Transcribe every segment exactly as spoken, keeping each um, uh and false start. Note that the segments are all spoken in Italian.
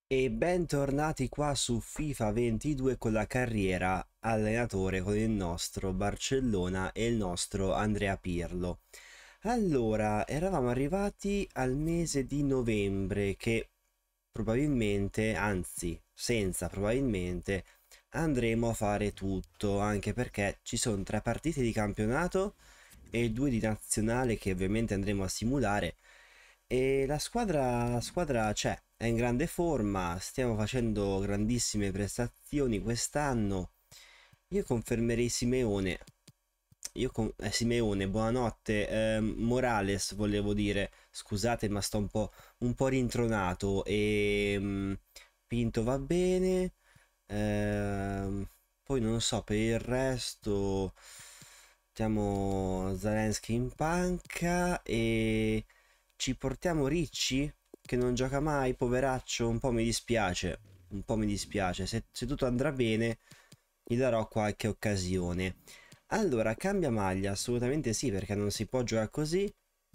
E bentornati qua su FIFA ventidue con la carriera allenatore con il nostro Barcellona e il nostro Andrea Pirlo. Allora, eravamo arrivati al mese di novembre che probabilmente, anzi, senza probabilmente, andremo a fare tutto, anche perché ci sono tre partite di campionato e due di nazionale che ovviamente andremo a simulare. E la squadra, la squadra c'è, è in grande forma, stiamo facendo grandissime prestazioni quest'anno. Io confermerei Simeone. Io con eh, Simeone, buonanotte. Eh, Morales volevo dire, scusate, ma sto un po', un po' rintronato. E mm, Pinto va bene. Ehm, Poi non so, per il resto mettiamo Zelensky in panca e ci portiamo Ricci che non gioca mai, poveraccio, un po' mi dispiace, un po' mi dispiace. Se, se tutto andrà bene gli darò qualche occasione. Allora, cambia maglia, assolutamente sì, perché non si può giocare così.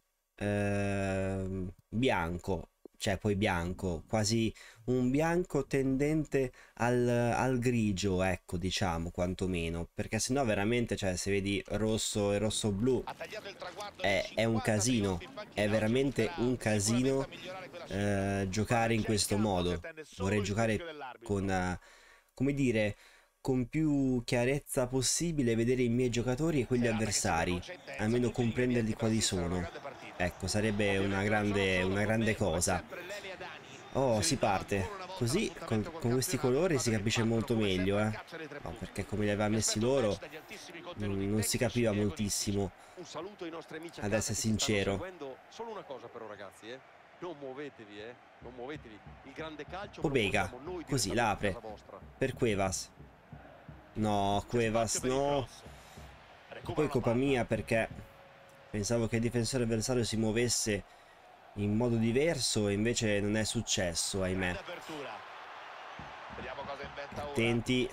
Ehm, bianco, cioè poi bianco, quasi un bianco tendente al, al grigio, ecco, diciamo, quantomeno, perché sennò veramente, cioè, se vedi rosso e rosso-blu è, è un casino, è veramente un casino eh, giocare in questo modo. Vorrei giocare con, eh, come dire, con più chiarezza possibile, vedere i miei giocatori e quelli avversari, almeno comprenderli quali sono. Ecco, sarebbe una grande, una grande cosa. Oh, si parte. Così, con, con questi colori si capisce molto meglio, eh. No, perché come li aveva messi loro, mm, non si capiva moltissimo, Un saluto ai nostri amici a ad casa essere che ci stanno sincero. seguendo. Solo una cosa però ragazzi, eh. Non muovetevi, eh. Non muovetevi. Il grande calcio ve lo Pobega, portiamo noi così, direttamente a casa l'apre. vostra. Per Cuevas. No, C'è spazio Cuevas, per il no. cross. Poi Recupera la colpa palla. mia perché pensavo che il difensore avversario si muovesse in modo diverso e invece non è successo, ahimè. Grande apertura. Vediamo cosa inventa ora. Attenti.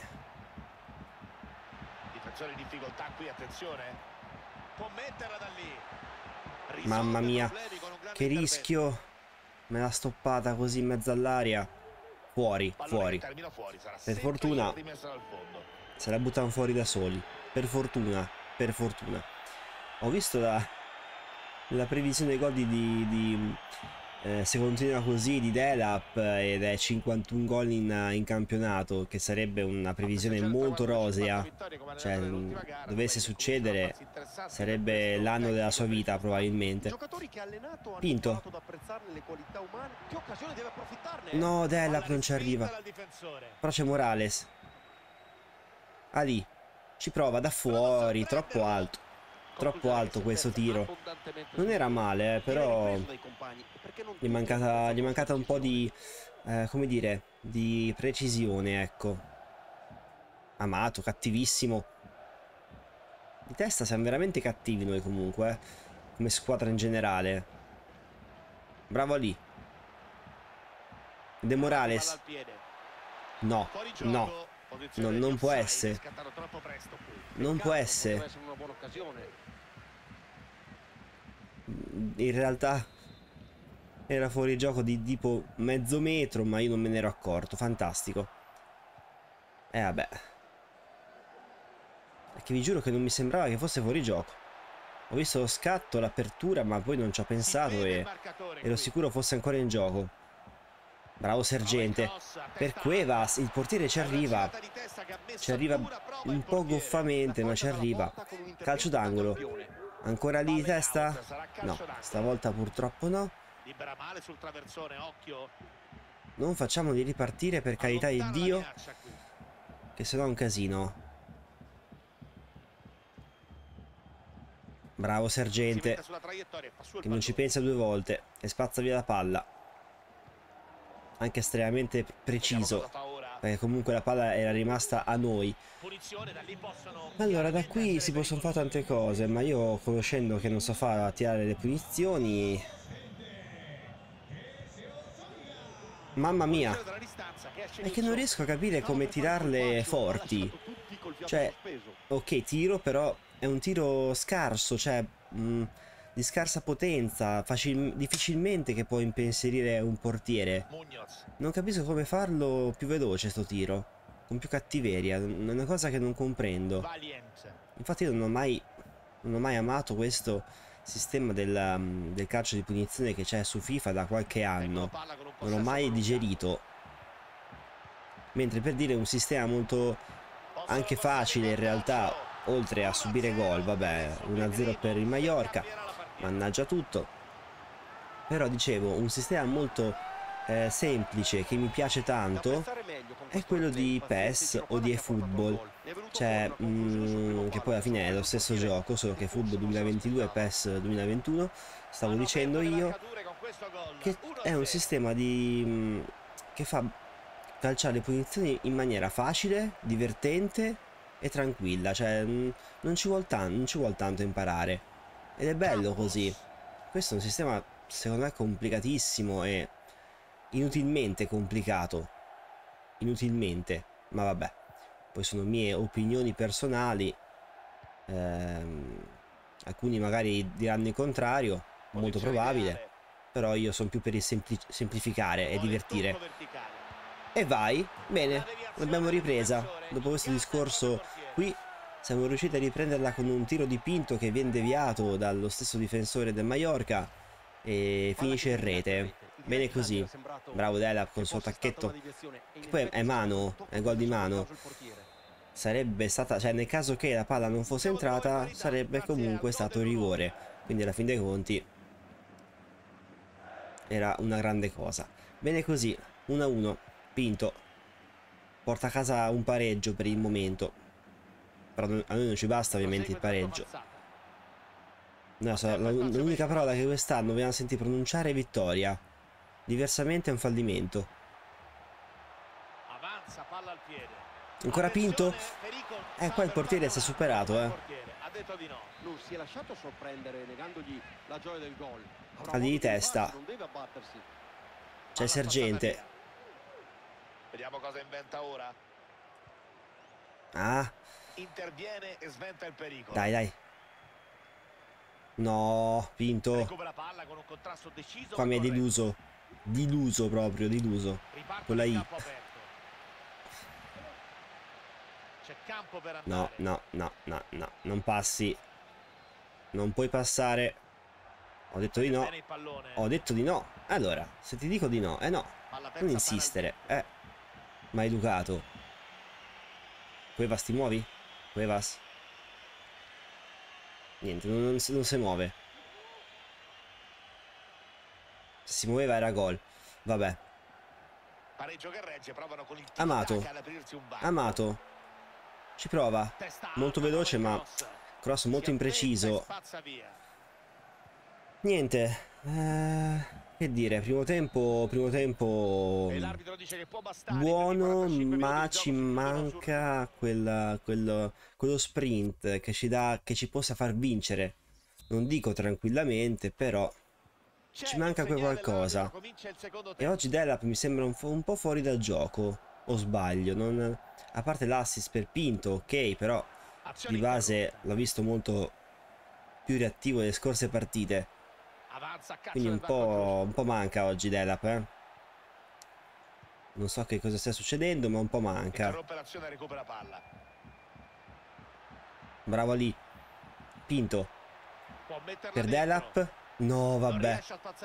Difensore in difficoltà qui, attenzione. Può metterla da lì. Mamma Risolve mia, problemi con un grande che intervento. rischio. Me l'ha stoppata così in mezzo all'aria. Fuori, Pallone che fuori. termina fuori, sarà Per sempre fortuna rimessa dal fondo. se la buttano fuori da soli. Per fortuna, per fortuna. Ho visto la, la previsione gol di, di, di eh, se continua così di Delap ed è cinquantuno gol in, in campionato, che sarebbe una A previsione festeggiare il molto traguardo delle cinquanta rosea. vittorie come Cioè, allenatore mh, nell'ultima gara, dovesse direi che comincia la succedere, fase interessante per sarebbe questo l'anno della tecnico sua per il vita, suo staff. I probabilmente. giocatori che ha allenato hanno Pinto. imparato ad apprezzarne le qualità umane. Che occasione deve approfittarne, eh? No, Palla Delap non ci respinta arriva. dal difensore. Però c'è Morales. Ah lì. Ci prova da Prova a fuori, troppo sorprenderlo. alto. Troppo Concluderà che alto si è questo persa tiro. abbondantemente Non sul era tiro. male, eh, Viene però ripreso dai compagni perché non gli è tutti hanno mancata, questa gli è forza di mancata un po' decisione. di, eh, come dire, di precisione, ecco. Amato, cattivissimo. Di testa siamo veramente cattivi noi comunque, eh, come squadra in generale. Bravo lì. De Calcio palla Morales. al piede. No, Fuori no, gioco. no, Posizione di non può offside. È essere. scattato troppo presto qui. Non può Peccato, poteva essere. essere una buona occasione. In realtà era fuori gioco di tipo mezzo metro, ma io non me ne ero accorto. Fantastico. E eh, vabbè. Perché vi giuro che non mi sembrava che fosse fuori gioco. Ho visto lo scatto, l'apertura, ma poi non ci ho Si pensato vede il e marcatore ero qui. sicuro fosse ancora in gioco. Bravo Prova il Sergente. cross a Per testa alta. Cuevas, il portiere ci È una arriva. girata di testa che ha Ci messo arriva dura prova il un po' portiere. goffamente, ma Raccolta ci dalla arriva. porta con un Calcio intervento da d'angolo. campione. Ancora lì di Palla in testa? out, sarà No, calcio d'angolo. stavolta purtroppo no. Libera male sul traversone, occhio. Non facciamoli ripartire per carità di Allontana la Dio, minaccia qui. che sennò è un casino. Bravo Si mette Sergente, sulla traiettoria e fa su il che non ci pallone. pensa due volte e spazza via la palla. Anche estremamente Vediamo cosa preciso, fa ora. perché comunque la palla era rimasta a noi. Punizione, da lì possono Allora, da chiaramente qui essere si possono fare pericolosi. tante cose, ma io, conoscendo che non so fare a tirare le punizioni... Mamma mia, Punizione dalla distanza che esce è in che non insonnia. riesco a capire Stava come per fare tirarle colpaccio, ha forti. lasciato tutti col fiato Cioè, sospeso. ok, tiro, però è un tiro scarso, cioè... mh, di scarsa potenza, facil difficilmente che può impensierire un portiere. Munoz. Non capisco come farlo più veloce sto tiro, con più cattiveria, è una cosa che non comprendo. Valiant. Infatti non ho mai, non ho mai amato questo sistema del, um, del calcio di punizione che c'è su FIFA da qualche anno, non l'ho mai digerito. Mentre per dire un sistema molto anche facile in realtà, oltre a subire gol, vabbè, uno a zero per il Mallorca, mannaggia tutto. Però dicevo, un sistema molto eh, semplice che mi piace tanto è quello di PES o di eFootball, cioè mh, che poi alla fine è lo stesso gioco, solo che Football duemilaventidue e PES duemilaventuno, stavo dicendo io, che è un sistema di mh, che fa calciare le punizioni in maniera facile, divertente e tranquilla, cioè mh, non ci vuol tanto, non ci vuol tanto imparare, ed è bello così. Questo è un sistema secondo me complicatissimo e inutilmente complicato, inutilmente, ma vabbè, poi sono mie opinioni personali, ehm, alcuni magari diranno il contrario, molto probabile, però io sono più per il sempli semplificare e divertire. E vai, bene, l'abbiamo ripresa, dopo questo discorso qui siamo riusciti a riprenderla con un tiro di Pinto che viene deviato dallo stesso difensore del Mallorca e finisce in rete. Bene così, bravo Delap con il suo tacchetto, che poi è mano, è gol di mano. Sarebbe stata, cioè nel caso che la palla non fosse entrata sarebbe comunque stato rigore, quindi alla fin dei conti era una grande cosa. Bene così, uno a uno, Pinto porta a casa un pareggio per il momento, però a noi non ci basta ovviamente il pareggio. No, so, l'unica parola che quest'anno abbiamo sentito pronunciare è vittoria. Diversamente è un fallimento. Avanza, palla al piede. Ancora Pinto? Eh, qua il portiere si è superato, eh. Ha detto di no. Non si è lasciato sorprendere negandogli la gioia del gol. Falli di testa. Non deve abbattersi. C'è il sergente. Vediamo cosa inventa ora. Ah. Interviene e sventa il pericolo. Dai, dai. No, Pinto. Recupera palla con un contrasto deciso. Qua mi hai deluso. Diluso proprio, diluso. Con la I. C'è campo per andare. No, no, no, no, no. Non passi. Non puoi passare. Ho detto di no. Ho detto di no. Allora, se ti dico di no, eh no. Non insistere. Eh. Maleducato. Cuevas, ti muovi? Cuevas. Niente, non, non, non si muove. Se si muoveva era gol. Vabbè. Amato. Amato. Ci prova. Molto veloce ma cross molto impreciso. Niente. Eh, che dire, primo tempo, primo tempo buono, ma ci manca quel, quel, quello sprint che ci dà, che ci possa far vincere. Non dico tranquillamente, però ci manca quel qualcosa. E oggi Delap mi sembra un, un po' fuori dal gioco, o sbaglio? Non, a parte l'assist per Pinto, ok, però di base l'ho visto molto più reattivo nelle scorse partite. Quindi un po', un po' manca oggi Delap, eh. Non so che cosa stia succedendo, ma un po' manca. Bravo lì. Pinto. Per Delap. No, vabbè.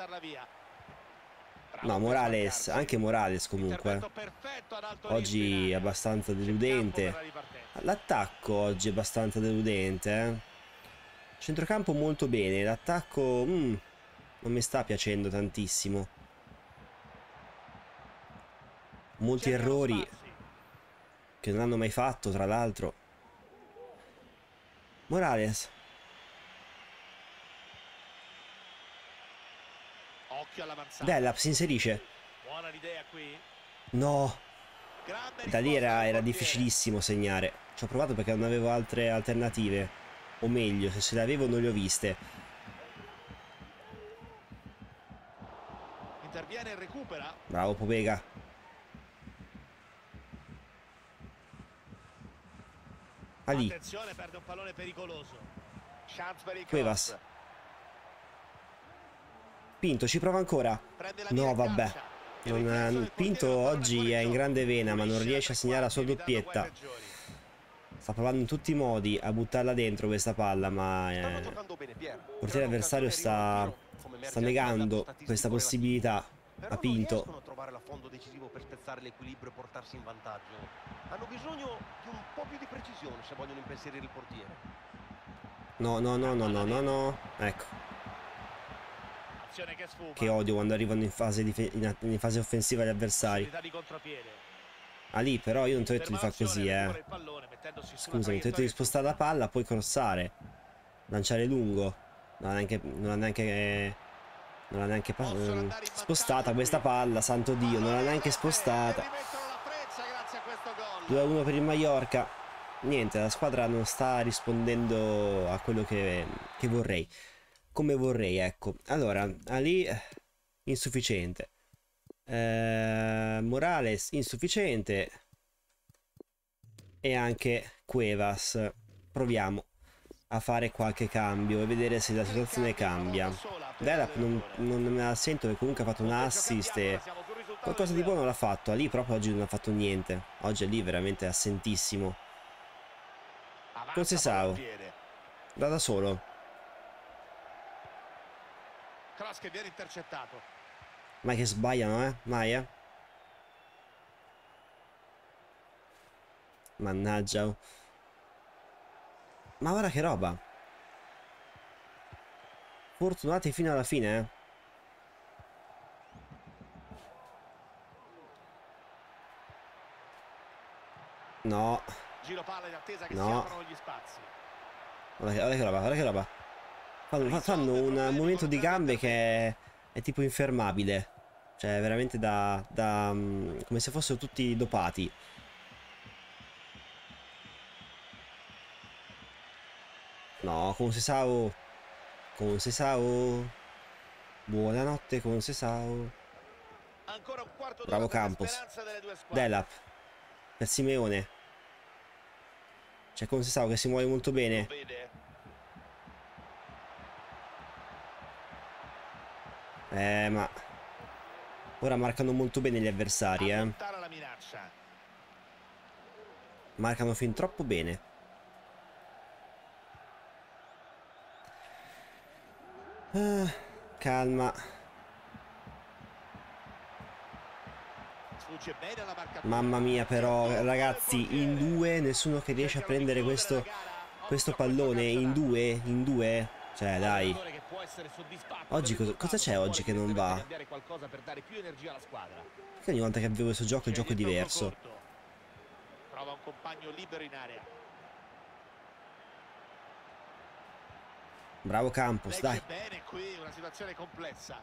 No, Morales. Anche Morales comunque. Oggi è abbastanza deludente. L'attacco oggi è abbastanza deludente, eh. Centrocampo molto bene. L'attacco... Mm, non mi sta piacendo tantissimo. Molti errori che non hanno mai fatto, tra l'altro. Morales. Delap si inserisce. No. Da lì era, era difficilissimo segnare. Ci ho provato perché non avevo altre alternative. O meglio, se ce le avevo non le ho viste. Interviene e recupera. Bravo Pobega. Ali. Attenzione, perde un pallone pericoloso. Cuevas. Pinto ci prova ancora. No, vabbè. Non, Pinto oggi è in grande vena, ma non riesce a segnare la sua doppietta. Sta provando in tutti i modi a buttarla dentro questa palla, ma eh, il portiere avversario sta, sta negando questa possibilità a Pinto. Non trovare l'affondo decisivo per spezzare l'equilibrio e portarsi in vantaggio. Hanno bisogno di un po' più di precisione se vogliono impensierire il portiere. No, no, no, no, no, no, no. Ecco. Che odio quando arrivano in fase, in, in fase offensiva gli avversari. Ah, lì però io non ti ho detto di fare così, eh. Scusami, ti ho detto di spostare la palla, poi crossare. Lanciare lungo. Non ha neanche... Non ha neanche... Eh, non l'ha neanche eh, spostata questa palla, santo Dio, non l'ha neanche spostata. due a uno per il Mallorca. Niente, la squadra non sta rispondendo a quello che, che vorrei. Come vorrei, ecco. Allora, Ali insufficiente. Eh, Morales insufficiente. E anche Cuevas. Proviamo a fare qualche cambio e vedere se la situazione cambia. Delap non, non me la sento, che comunque ha fatto un assist e qualcosa di buono l'ha fatto. Ali proprio oggi non ha fatto niente. Oggi Ali veramente assentissimo. Concesao da da solo. Mai che sbagliano, eh? Mai, eh? Mannaggia. Ma guarda che roba. Fortunati fino alla fine, eh. No. No. Guarda che, guarda che roba, guarda che roba. Fanno, fanno un movimento di gambe che è, è tipo infermabile. Cioè, veramente da, da... come se fossero tutti dopati. No, Concesao. Concesao. Buonanotte, Concesao. Bravo Campos. Delap. Per Simeone. C'è Concesao che si muove molto bene. Eh, ma... ora marcano molto bene gli avversari, eh. Marcano fin troppo bene. Ah, calma. Mamma mia, però, ragazzi, in due nessuno che riesce a prendere questo, questo pallone. In due, in due. Cioè, dai. Oggi cosa, cosa c'è oggi che non va? Perché ogni volta che avevo questo gioco il gioco è diverso. Trova un compagno libero in area. Bravo Campos, dai. Bene qui, una situazione complessa.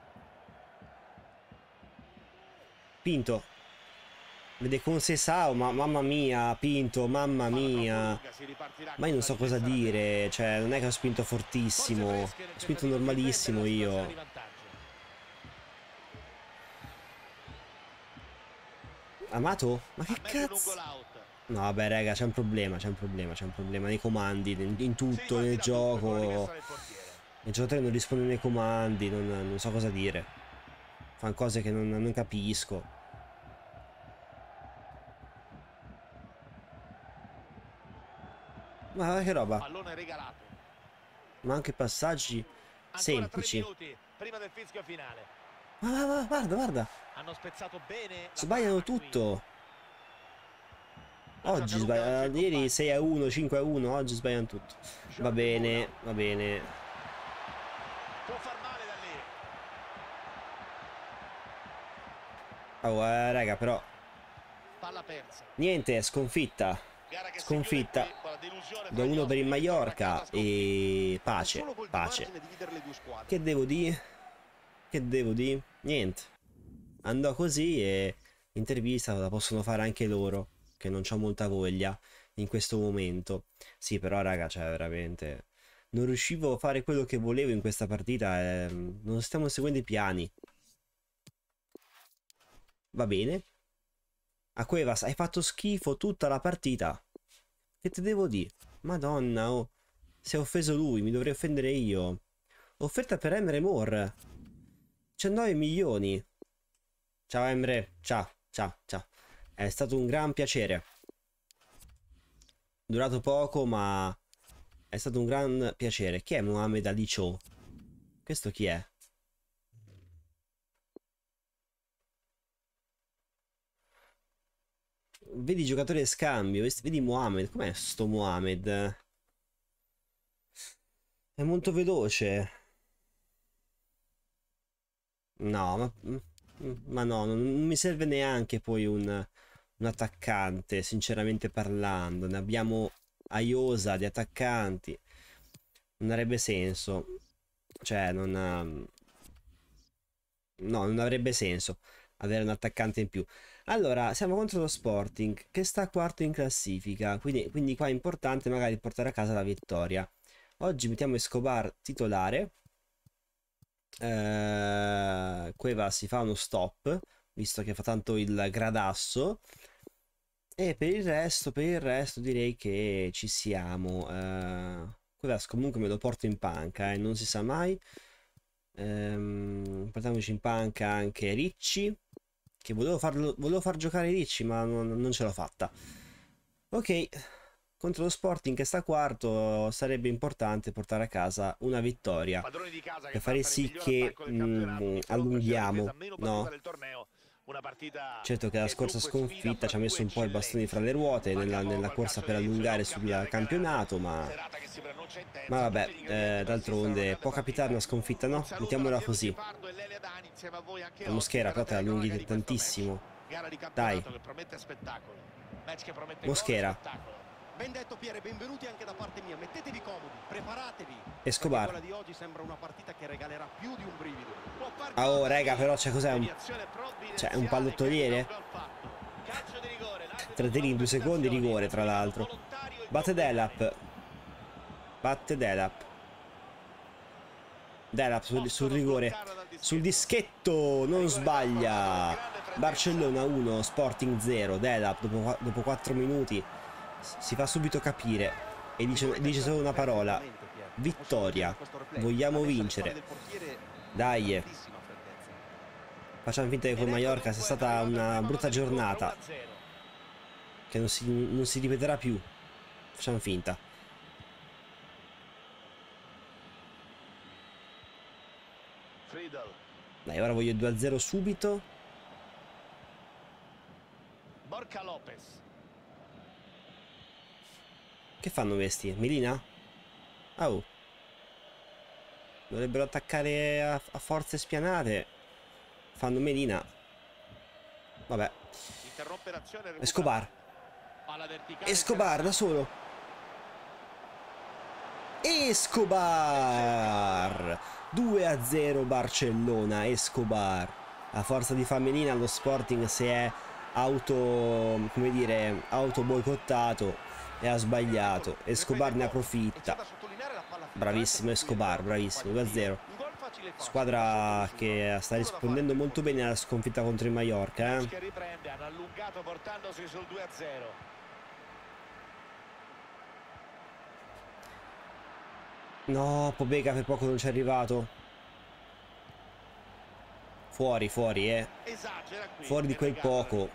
Pinto. Vede Concesao, ma mamma mia, Pinto, mamma mia. Ma io non so cosa dire, cioè non è che ho spinto fortissimo, ho spinto normalissimo io. Amato? Ma che cazzo? No, vabbè, raga, c'è un problema, c'è un problema, c'è un problema nei comandi, in, in tutto, nel gioco. Il giocatore non risponde nei comandi, non, non so cosa dire. Fanno cose che non, non capisco. Ma che roba. Ma anche passaggi semplici. Ma, ma, guarda, guarda. Sbagliano tutto. Oggi sbagliano. Ieri sei a uno, cinque a uno. Oggi sbagliano tutto. Va bene, va bene. Oh, eh, raga, però. Niente, sconfitta. Sconfitta. due a uno per il Mallorca. E pace, pace. Che devo dire? Che devo dire? Niente. Andò così e l'intervista la possono fare anche loro, che non c'ho molta voglia in questo momento. Sì, però raga, cioè veramente non riuscivo a fare quello che volevo in questa partita e non stiamo seguendo i piani. Va bene. A Cuevas hai fatto schifo tutta la partita. Che te devo dire? Madonna, oh. Si è offeso lui, mi dovrei offendere io. Offerta per Emre Moore. diciannove milioni. Ciao Emre, ciao, ciao, ciao. È stato un gran piacere. Durato poco, ma è stato un gran piacere. Chi è Mohamed Ali Cho? Questo chi è? Vedi giocatore scambio, vedi Mohamed. Com'è sto Mohamed? È molto veloce. No, ma, ma no, non, non mi serve neanche poi un, un attaccante, sinceramente parlando. Ne abbiamo a iosa di attaccanti. Non avrebbe senso. Cioè, non ha... No, non avrebbe senso avere un attaccante in più. Allora, siamo contro lo Sporting, che sta quarto in classifica. Quindi, quindi qua è importante magari portare a casa la vittoria. Oggi mettiamo Escobar titolare. Eh, Cueva si fa uno stop, visto che fa tanto il gradasso. E per il resto, per il resto direi che ci siamo. Eh, Cuevas comunque me lo porto in panca, eh, non si sa mai. Ehm, portiamoci in panca anche Ricci, che volevo, farlo, volevo far giocare Ricci, ma non, non ce l'ho fatta. Ok, contro lo Sporting che sta quarto sarebbe importante portare a casa una vittoria per fare sì che mh, allunghiamo, no? Certo che la scorsa sconfitta ci ha messo un po' i bastoni fra le ruote nella, nella corsa per allungare sul campionato, ma, ma vabbè, eh, d'altronde può capitare una sconfitta, no? Mettiamola così. La Mosquera però te la allunghi tantissimo. Dai. Mosquera. Ben detto Piere, benvenuti anche da parte mia. Mettetevi comodi, preparatevi. Escobar. Quella di oggi sembra una partita che regalerà più di un brivido. Ah, oh, raga, però c'è cos'è un... Cioè, un pallottoliere? Tre tiri in due secondi, rigore, tra l'altro. Batte Delap. Batte Delap. Delap sul, sul rigore. Sul dischetto, non sbaglia. Barcellona uno, Sporting zero. Delap dopo, dopo quattro minuti si fa subito capire e dice, dice solo una parola: vittoria. Vogliamo vincere. Dai, facciamo finta che con Mallorca sia stata una brutta giornata, che non si, non si ripeterà più. Facciamo finta. Dai, ora voglio due a zero subito. Borca Lopez. Che fanno questi? Melina? Oh. Dovrebbero attaccare a, a forze spianate. Fanno Melina. Vabbè. Escobar. Escobar da solo. Escobar. due a zero Barcellona. Escobar. A forza di far Melina lo Sporting si è auto, come dire, auto boicottato e ha sbagliato. Escobar ne approfitta. Bravissimo Escobar, bravissimo. due a zero. Squadra che sta rispondendo molto bene alla sconfitta contro il Mallorca, eh? No, Pobega per poco non ci è arrivato. Fuori, fuori, eh. Fuori di quel poco.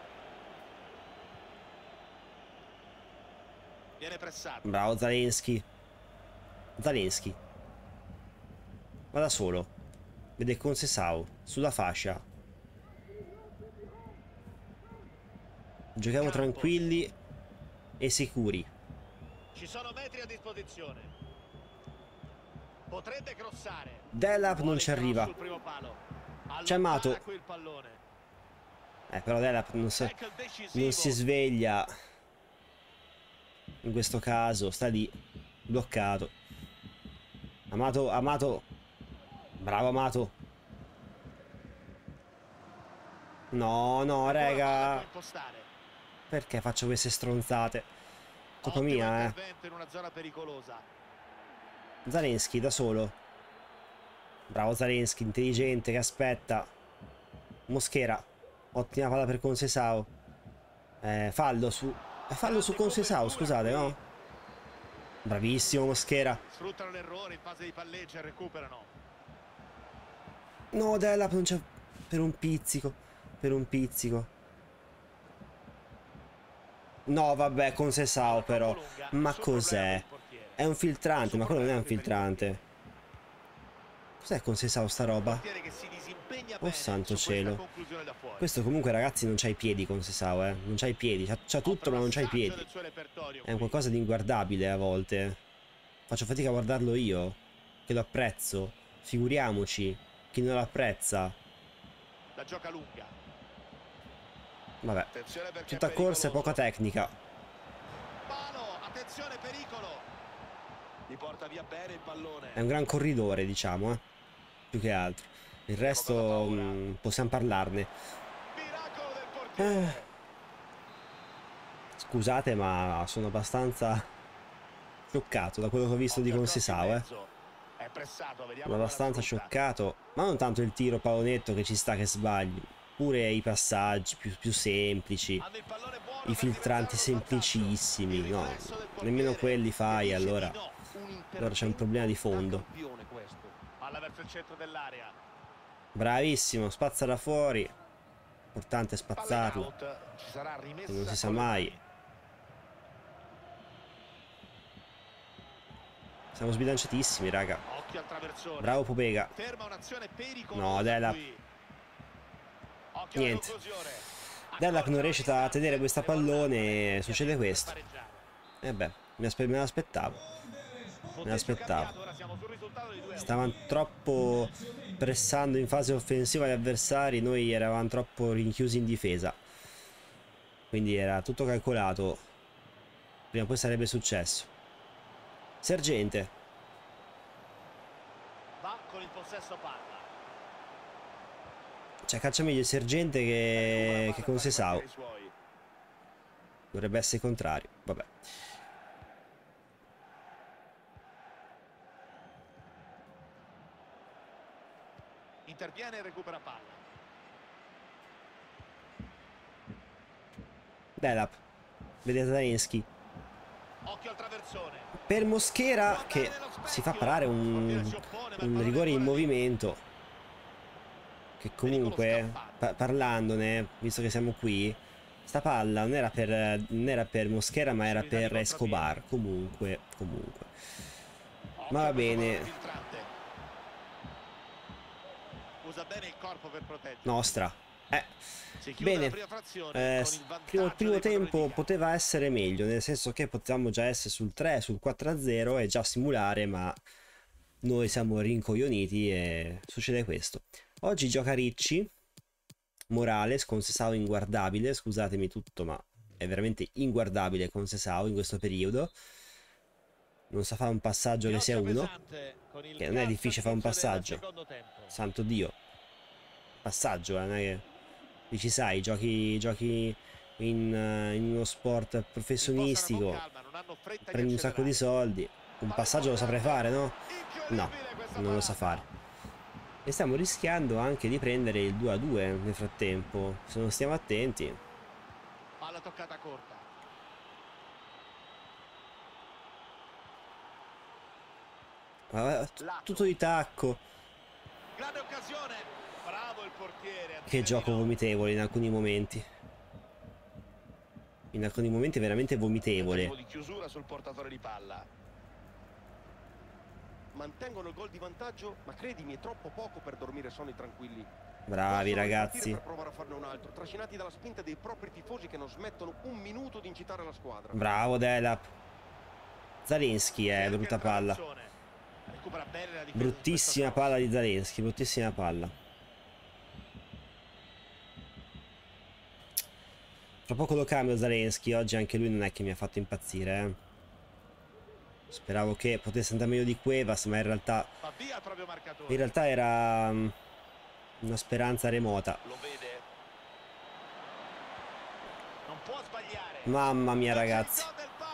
Bravo Zalewski. Zalewski va da solo, vede con Sesao sulla fascia. Giochiamo tranquilli e sicuri. Ci sono metri a disposizione. Potrebbe crossare. Delap non ci arriva. C'è Mato. Eh, però Delap non si, non si sveglia. In questo caso sta lì bloccato. Amato, Amato. Bravo Amato. No, no, raga. Perché faccio queste stronzate? Colpa mia, eh. Zalewski da solo. Bravo Zalewski, intelligente, che aspetta. Mosquera. Ottima palla per Concesao. Eh, fallo su... Fallo su Concesao, scusate, no? Bravissimo Mosquera. Sfruttano l'errore in fase di palleggio e recuperano. No, Delap non c'è... Per un pizzico. Per un pizzico. No, vabbè, con Sesao però. Ma cos'è? È un filtrante, ma quello non è un filtrante. Cos'è con Sesao sta roba? Oh santo cielo. Questo comunque ragazzi non c'ha i piedi con Sesao, eh. Non c'ha i piedi, c'ha tutto ma non c'ha i piedi. È un qualcosa di inguardabile a volte. Faccio fatica a guardarlo io, che lo apprezzo. Figuriamoci chi non lo apprezza. La gioca lunga. Vabbè, tutta corsa e poca tecnica. Palo, attenzione, pericolo. Gli porta via bene il pallone. È un gran corridore, diciamo, eh. Più che altro. Il resto mh, possiamo parlarne. Miracolo del portiere. Eh. Scusate, ma sono abbastanza scioccato da quello che ho visto di Conceição, eh. È pressato, vediamo. Sono abbastanza scioccato. Ma non tanto il tiro pallonetto che ci sta che sbagli. Pure i passaggi più, più semplici. I filtranti semplicissimi. No, nemmeno quelli fai, allora. Allora c'è un problema di fondo. Palla verso il centro dell'area. Bravissimo, spazzala fuori. L'importante è spazzarla. Che non si sa mai. Siamo sbilanciatissimi, raga. Bravo Pobega. No, Delap. Niente. Delap non riesce a tenere questa pallone e succede questo. E beh, me l'aspettavo. Me l'aspettavo. Stavano troppo pressando in fase offensiva gli avversari, noi eravamo troppo rinchiusi in difesa. Quindi era tutto calcolato. Prima o poi sarebbe successo. Sergente. Va con il possesso palla. Cioè calcia meglio il Sergente che, che Conceição. Dovrebbe essere il contrario. Vabbè. Interviene e recupera palla. Delap. Vede Zalewski. Occhio al traversone. Per Mosquera che si fa parare un, un rigore in movimento. Che comunque, pa parlandone, visto che siamo qui, sta palla non era per, non era per Mosquera ma era per Escobar. Comunque, comunque. Ma va bene. Usa bene il corpo per proteggere. Nostra. Eh. Bene. Eh, primo, il primo tempo poteva essere meglio, nel senso che potevamo già essere sul tre, sul quattro a zero e già simulare, ma noi siamo rincoglioniti e succede questo. Oggi gioca Ricci, Morales, Conceição inguardabile, scusatemi tutto, ma è veramente inguardabile Conceição in questo periodo. Non sa fare un passaggio che sia uno, che non è difficile fare un passaggio. Santo Dio. Passaggio, eh, non è che... Dici sai, giochi, giochi in, uh, in uno sport professionistico, prendi un sacco di soldi, un passaggio lo saprei fare, no? No, non lo sa fare. E stiamo rischiando anche di prendere il due a due nel frattempo, se non stiamo attenti. Palla toccata corta. Ma, tutto di tacco. Grande occasione. Bravo il portiere. Che gioco vomitevole in alcuni momenti. In alcuni momenti veramente vomitevole. Di chiusura sul portatore di palla. Mantengono il gol di vantaggio, ma credimi è troppo poco per dormire sonni tranquilli. Bravi ragazzi. Per provare a farne un altro, trascinati dalla spinta dei propri tifosi che non smettono un minuto di incitare la squadra. Bravo Delap. Zalewski è brutta palla. Bruttissima palla di Zalewski, bruttissima palla. Tra poco lo cambio Zalewski, oggi anche lui non è che mi ha fatto impazzire, eh. Speravo che potesse andare meglio di Cuevas, ma in realtà in realtà era um, una speranza remota. Mamma mia ragazzi,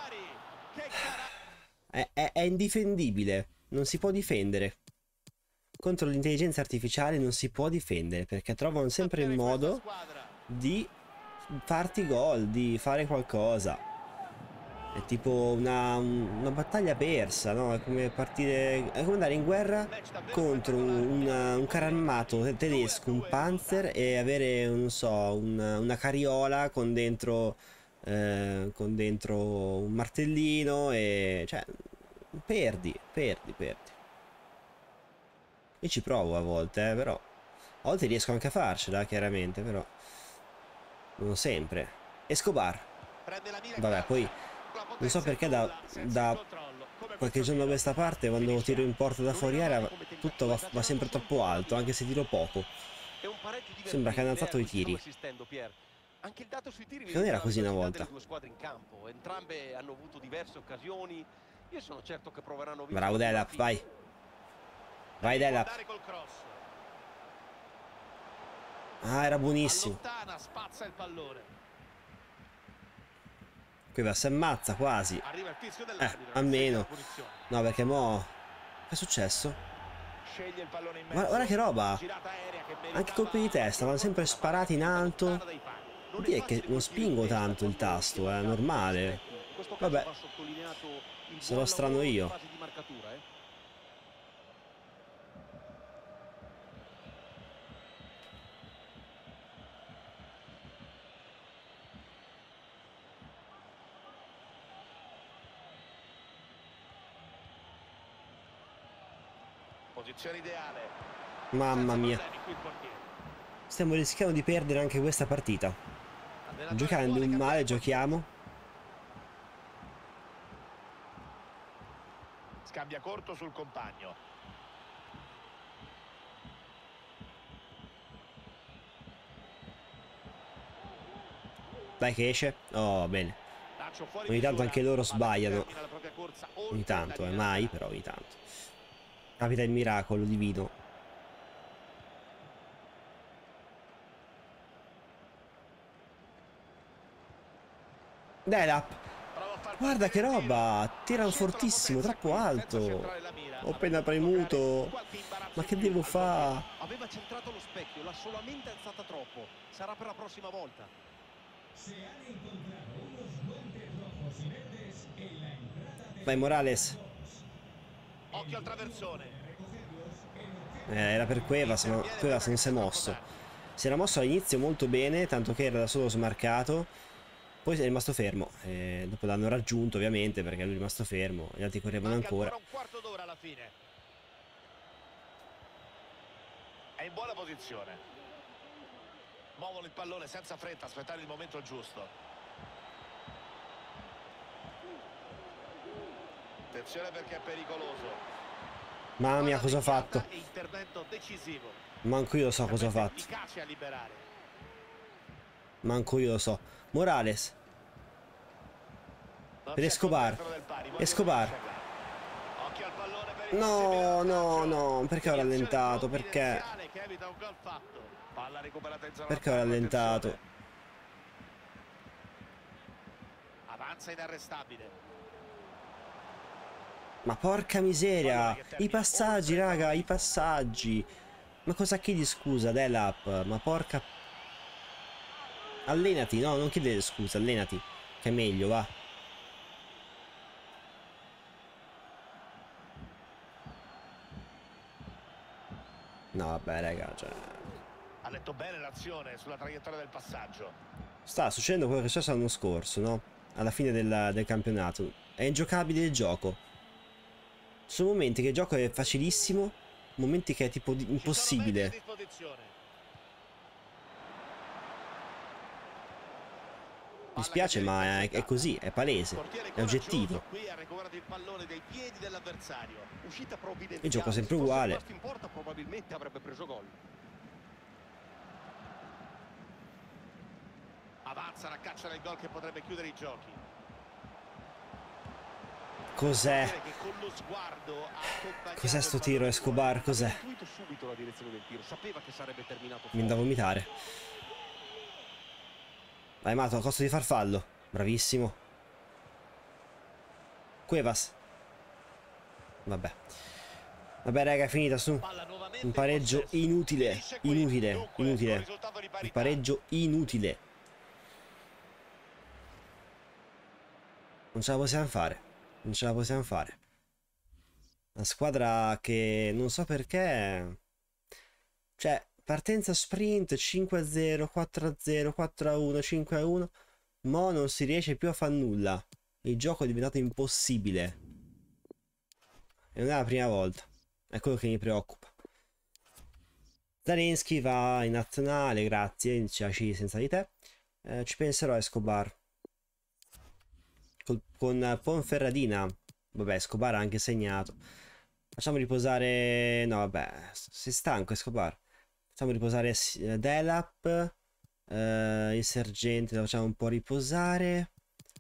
è, è, è indifendibile, non si può difendere. Contro l'intelligenza artificiale non si può difendere, perché trovano sempre il modo di farti gol, di fare qualcosa. È tipo una, una battaglia persa, no? È come partire, è come andare in guerra contro un, un carro armato tedesco, un Panzer, e avere, non so, una, una carriola con dentro, eh, con dentro un martellino e... cioè, perdi, perdi, perdi. Io ci provo a volte, eh, però... A volte riesco anche a farcela, chiaramente, però... non sempre. Escobar. Vabbè, poi... non so perché da, da qualche giorno a questa parte, quando tiro in porta da fuori area, tutto va, va sempre troppo alto, anche se tiro poco. Sembra che hanno alzato i tiri. Anche il dato sui tiri Che non era così una volta. due squadre in campo. Entrambe hanno avuto diverse occasioni. Io sono certo che proveranno a vincere. Bravo Delap, vai. Vai Delap. Ah, era buonissimo. Spazza il pallone. Qui va, si ammazza quasi. Eh, almeno. No, perché mo... che è successo? Guarda, guarda che roba. Anche colpi di testa, vanno sempre sparati in alto. Vuol dire che non spingo tanto il tasto, è normale. Vabbè, sarò strano io. Posizione ideale. Mamma mia. Stiamo rischiando di perdere anche questa partita. Giocando un male, giochiamo. Scambia corto sul compagno. Dai che esce. Oh, bene. Ogni tanto anche loro sbagliano. Ogni tanto, eh, mai, però ogni tanto. Capita il miracolo divino. Delap. Guarda che roba. Tirano fortissimo, troppo alto. Ho appena premuto. Ma che devo fare? Aveva centrato lo specchio, l'ha solamente alzata troppo. Sarà per la prossima volta. Vai Morales. Occhio al traversone. Eh, era per Cuevas, ma Cuevas non si è mosso. Si era mosso all'inizio molto bene, tanto che era da solo smarcato. Poi è rimasto fermo. Eh, dopo l'hanno raggiunto ovviamente, perché lui è rimasto fermo. Gli altri correvano ancora. Un quarto d'ora alla fine. È in buona posizione. Muovono il pallone senza fretta, aspettare il momento giusto. Attenzione perché è pericoloso. Mamma mia, cosa ho fatto? Intervento decisivo. Manco io lo so cosa ho fatto. Efficace a liberare. Manco io lo so. Morales. Per Escobar. Escobar. No, no, no. Perché ho rallentato? Perché? Perché ho rallentato? Avanza inarrestabile. Ma porca miseria. I passaggi, raga, i passaggi. Ma cosa chiedi scusa, Delap? Ma porca... Allenati, no, non chiedere scusa, allenati. Che è meglio, va. No, vabbè, raga, cioè... Ha letto bene l'azione sulla traiettoria del passaggio. Sta succedendo quello che è successo l'anno scorso, no? Alla fine del, del campionato. È ingiocabile il gioco. Ci sono momenti che il gioco è facilissimo, momenti che è tipo di- impossibile. Mi spiace, ma è, è così, è palese, è oggettivo. Il gioco è sempre uguale. Probabilmente avrebbe preso gol. Avanza la caccia del gol che potrebbe chiudere i giochi. Cos'è? Cos'è sto tiro, Escobar? Cos'è? Mi andavo a vomitare. Vai Mato, a costo di far fallo. Bravissimo. Cuevas. Vabbè. Vabbè raga, è finita su. Un pareggio inutile. Inutile. Inutile. Un pareggio inutile. Non ce la possiamo fare. Non ce la possiamo fare. Una squadra che non so perché... Cioè, partenza sprint cinque a zero, quattro a zero, quattro a uno, cinque a uno. Mo' non si riesce più a fare nulla. Il gioco è diventato impossibile. E non è la prima volta. È quello che mi preoccupa. Zelensky va in nazionale, grazie, ci lasci senza di te. Eh, ci penserò a Escobar. Col, con Ponferradina. Vabbè, Escobar ha anche segnato. Facciamo riposare... No, vabbè, sei stanco Escobar. Facciamo riposare Delap. Eh, il sergente lo facciamo un po' riposare.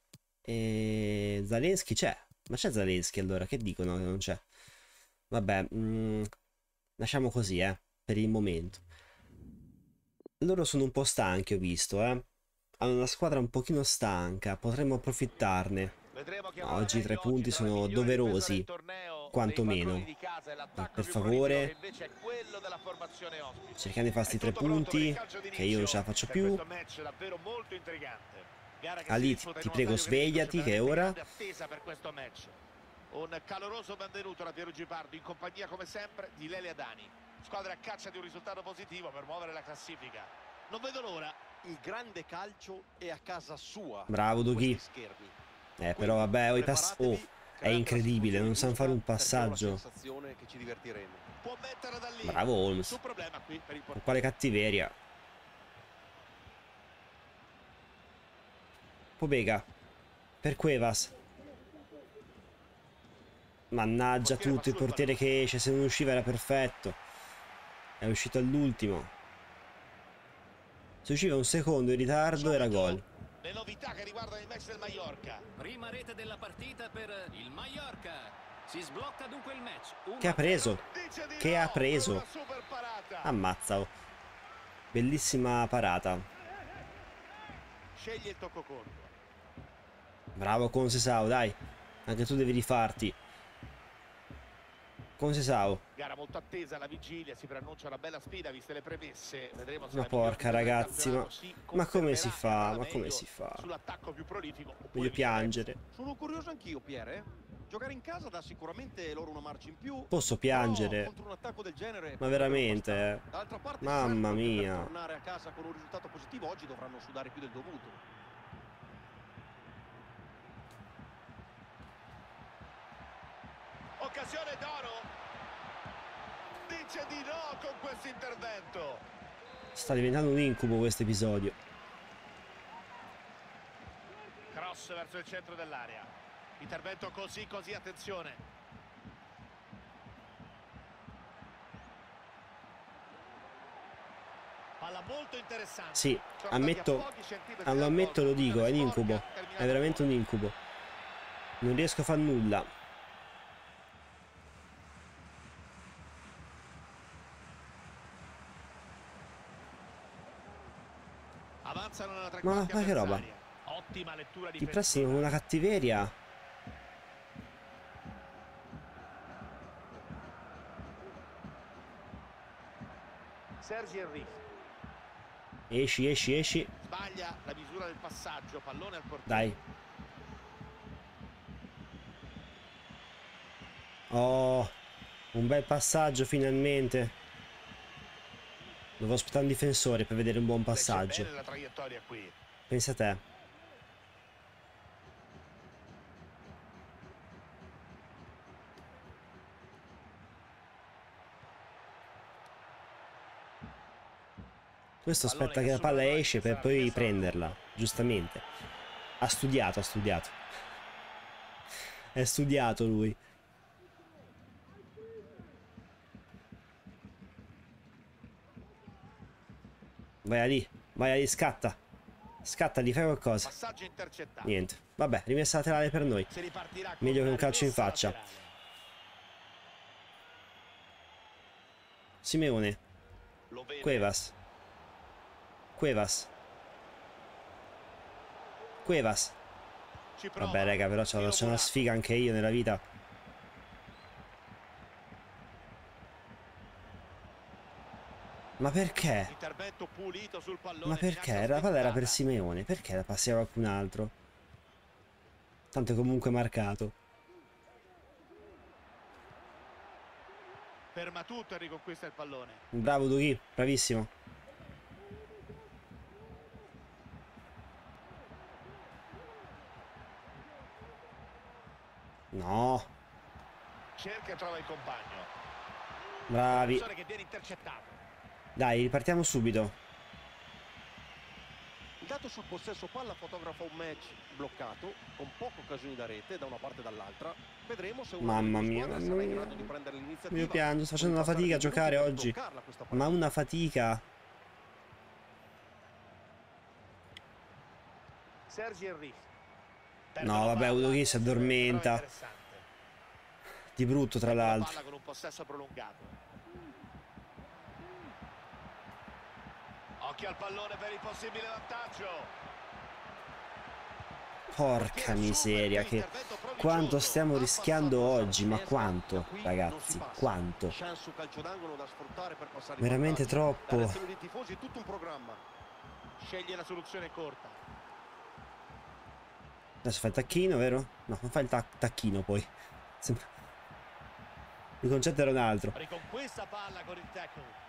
E Zelensky c'è. Ma c'è Zelensky allora? Che dicono che non c'è? Vabbè, mh, lasciamo così, eh, per il momento. Loro sono un po' stanchi, ho visto, eh. Hanno una squadra un pochino stanca, potremmo approfittarne. No, oggi i tre punti sono doverosi, quantomeno. Per favore, cerchiamo di fare questi tre punti, che io non ce la faccio più. Ali, ti, ti prego, svegliati, che è ora. Un caloroso benvenuto da Piero Gipardo in compagnia come sempre di Lele Adani. Squadra a caccia di un risultato positivo per muovere la classifica. Non vedo l'ora. Il grande calcio è a casa sua. Bravo Doghi. Eh però vabbè, oh, pass oh, è incredibile, non sanno fare un passaggio. Bravo Holmes. Con quale cattiveria. Pobega. Per Cuevas. Mannaggia tutto, il portiere che esce, se non usciva era perfetto. È uscito all'ultimo. Se usciva un secondo in ritardo era gol. Le novità che riguardano il match del Mallorca. Prima rete della partita per il Mallorca. Si sblocca dunque il match. Un Che ha preso? Che ha preso? Ammazza. Oh. Bellissima parata. Sceglie il tocco corto. Bravo Concesao, dai. Anche tu devi rifarti. Concesao. Gara molto attesa alla vigilia, si preannuncia una bella sfida viste le premesse. Vedremo se Ma porca ragazzi, ma, ma come si fa? Ma come si fa? Sull'attacco più prolifico. Voglio piangere. Sono curioso anch'io, Pierre. Giocare in casa dà sicuramente loro una marcia in più. Posso piangere? Contro un attacco del genere, ma veramente, eh. D'altra parte, mamma mia. Per tornare a casa con un risultato positivo oggi dovranno sudare più del dovuto. Occasione d'oro. Dice di no con questo intervento. Sta diventando un incubo questo episodio. Cross verso il centro dell'area. Intervento così così, attenzione. Palla molto interessante. Sì, ammetto, lo ammetto, lo dico, è un incubo. È veramente un incubo. Non riesco a fare nulla. Ma, ma che roba? Ottima lettura Ti prestano una cattiveria. Sergi Henry. Esci, esci, esci. Sbaglia la misura del passaggio, pallone al portiere. Dai. Oh, un bel passaggio finalmente. Devo aspettare un difensore per vedere un buon passaggio. La traiettoria qui. Pensa a te. Questo aspetta che la palla esce per poi prenderla, giustamente. Ha studiato, ha studiato. È studiato lui. Vai lì, vai lì, scatta. Scatta, gli fai qualcosa. Niente. Vabbè, rimessa laterale per noi. Meglio che un calcio in faccia. Simeone. Cuevas. Cuevas. Cuevas. Vabbè, raga, però c'è una sfiga anche io nella vita. Ma perché? Ma perché? La palla era per Simeone. Perché la passi a qualcun altro? Tanto è comunque marcato. Ferma tutto e riconquista il pallone. Bravo Dughi, bravissimo. No. Cerca e trova il compagno. Bravi. Che viene intercettato. Dai, ripartiamo subito. Il dato sul possesso palla fotografa un match bloccato, con poche occasioni da rete da una parte e dall'altra. Vedremo se una Mamma delle due mia, squadre mamma sarà in mia. grado di prendere l'iniziativa. Io piango, sto facendo o una di fatica a passare giocare per oggi. bloccarla questa Ma partita. una fatica. Sergi Henry. No, vabbè, Udochi si addormenta. Di brutto, tra l'altro. Palla con un possesso prolungato. Occhio al pallone per il possibile vantaggio. Porca miseria, che quanto stiamo rischiando oggi, ma quanto, ragazzi, quanto. Chance su calcio d'angolo da sfruttare per passare in Veramente vantaggio. troppo. La reazione dei tifosi è tutto un programma. Sceglie la soluzione corta. Adesso fa il tacchino, vero? No, non fa il tac tacchino poi. Sembra... Il concetto era un altro. Riconquista palla con il tackle.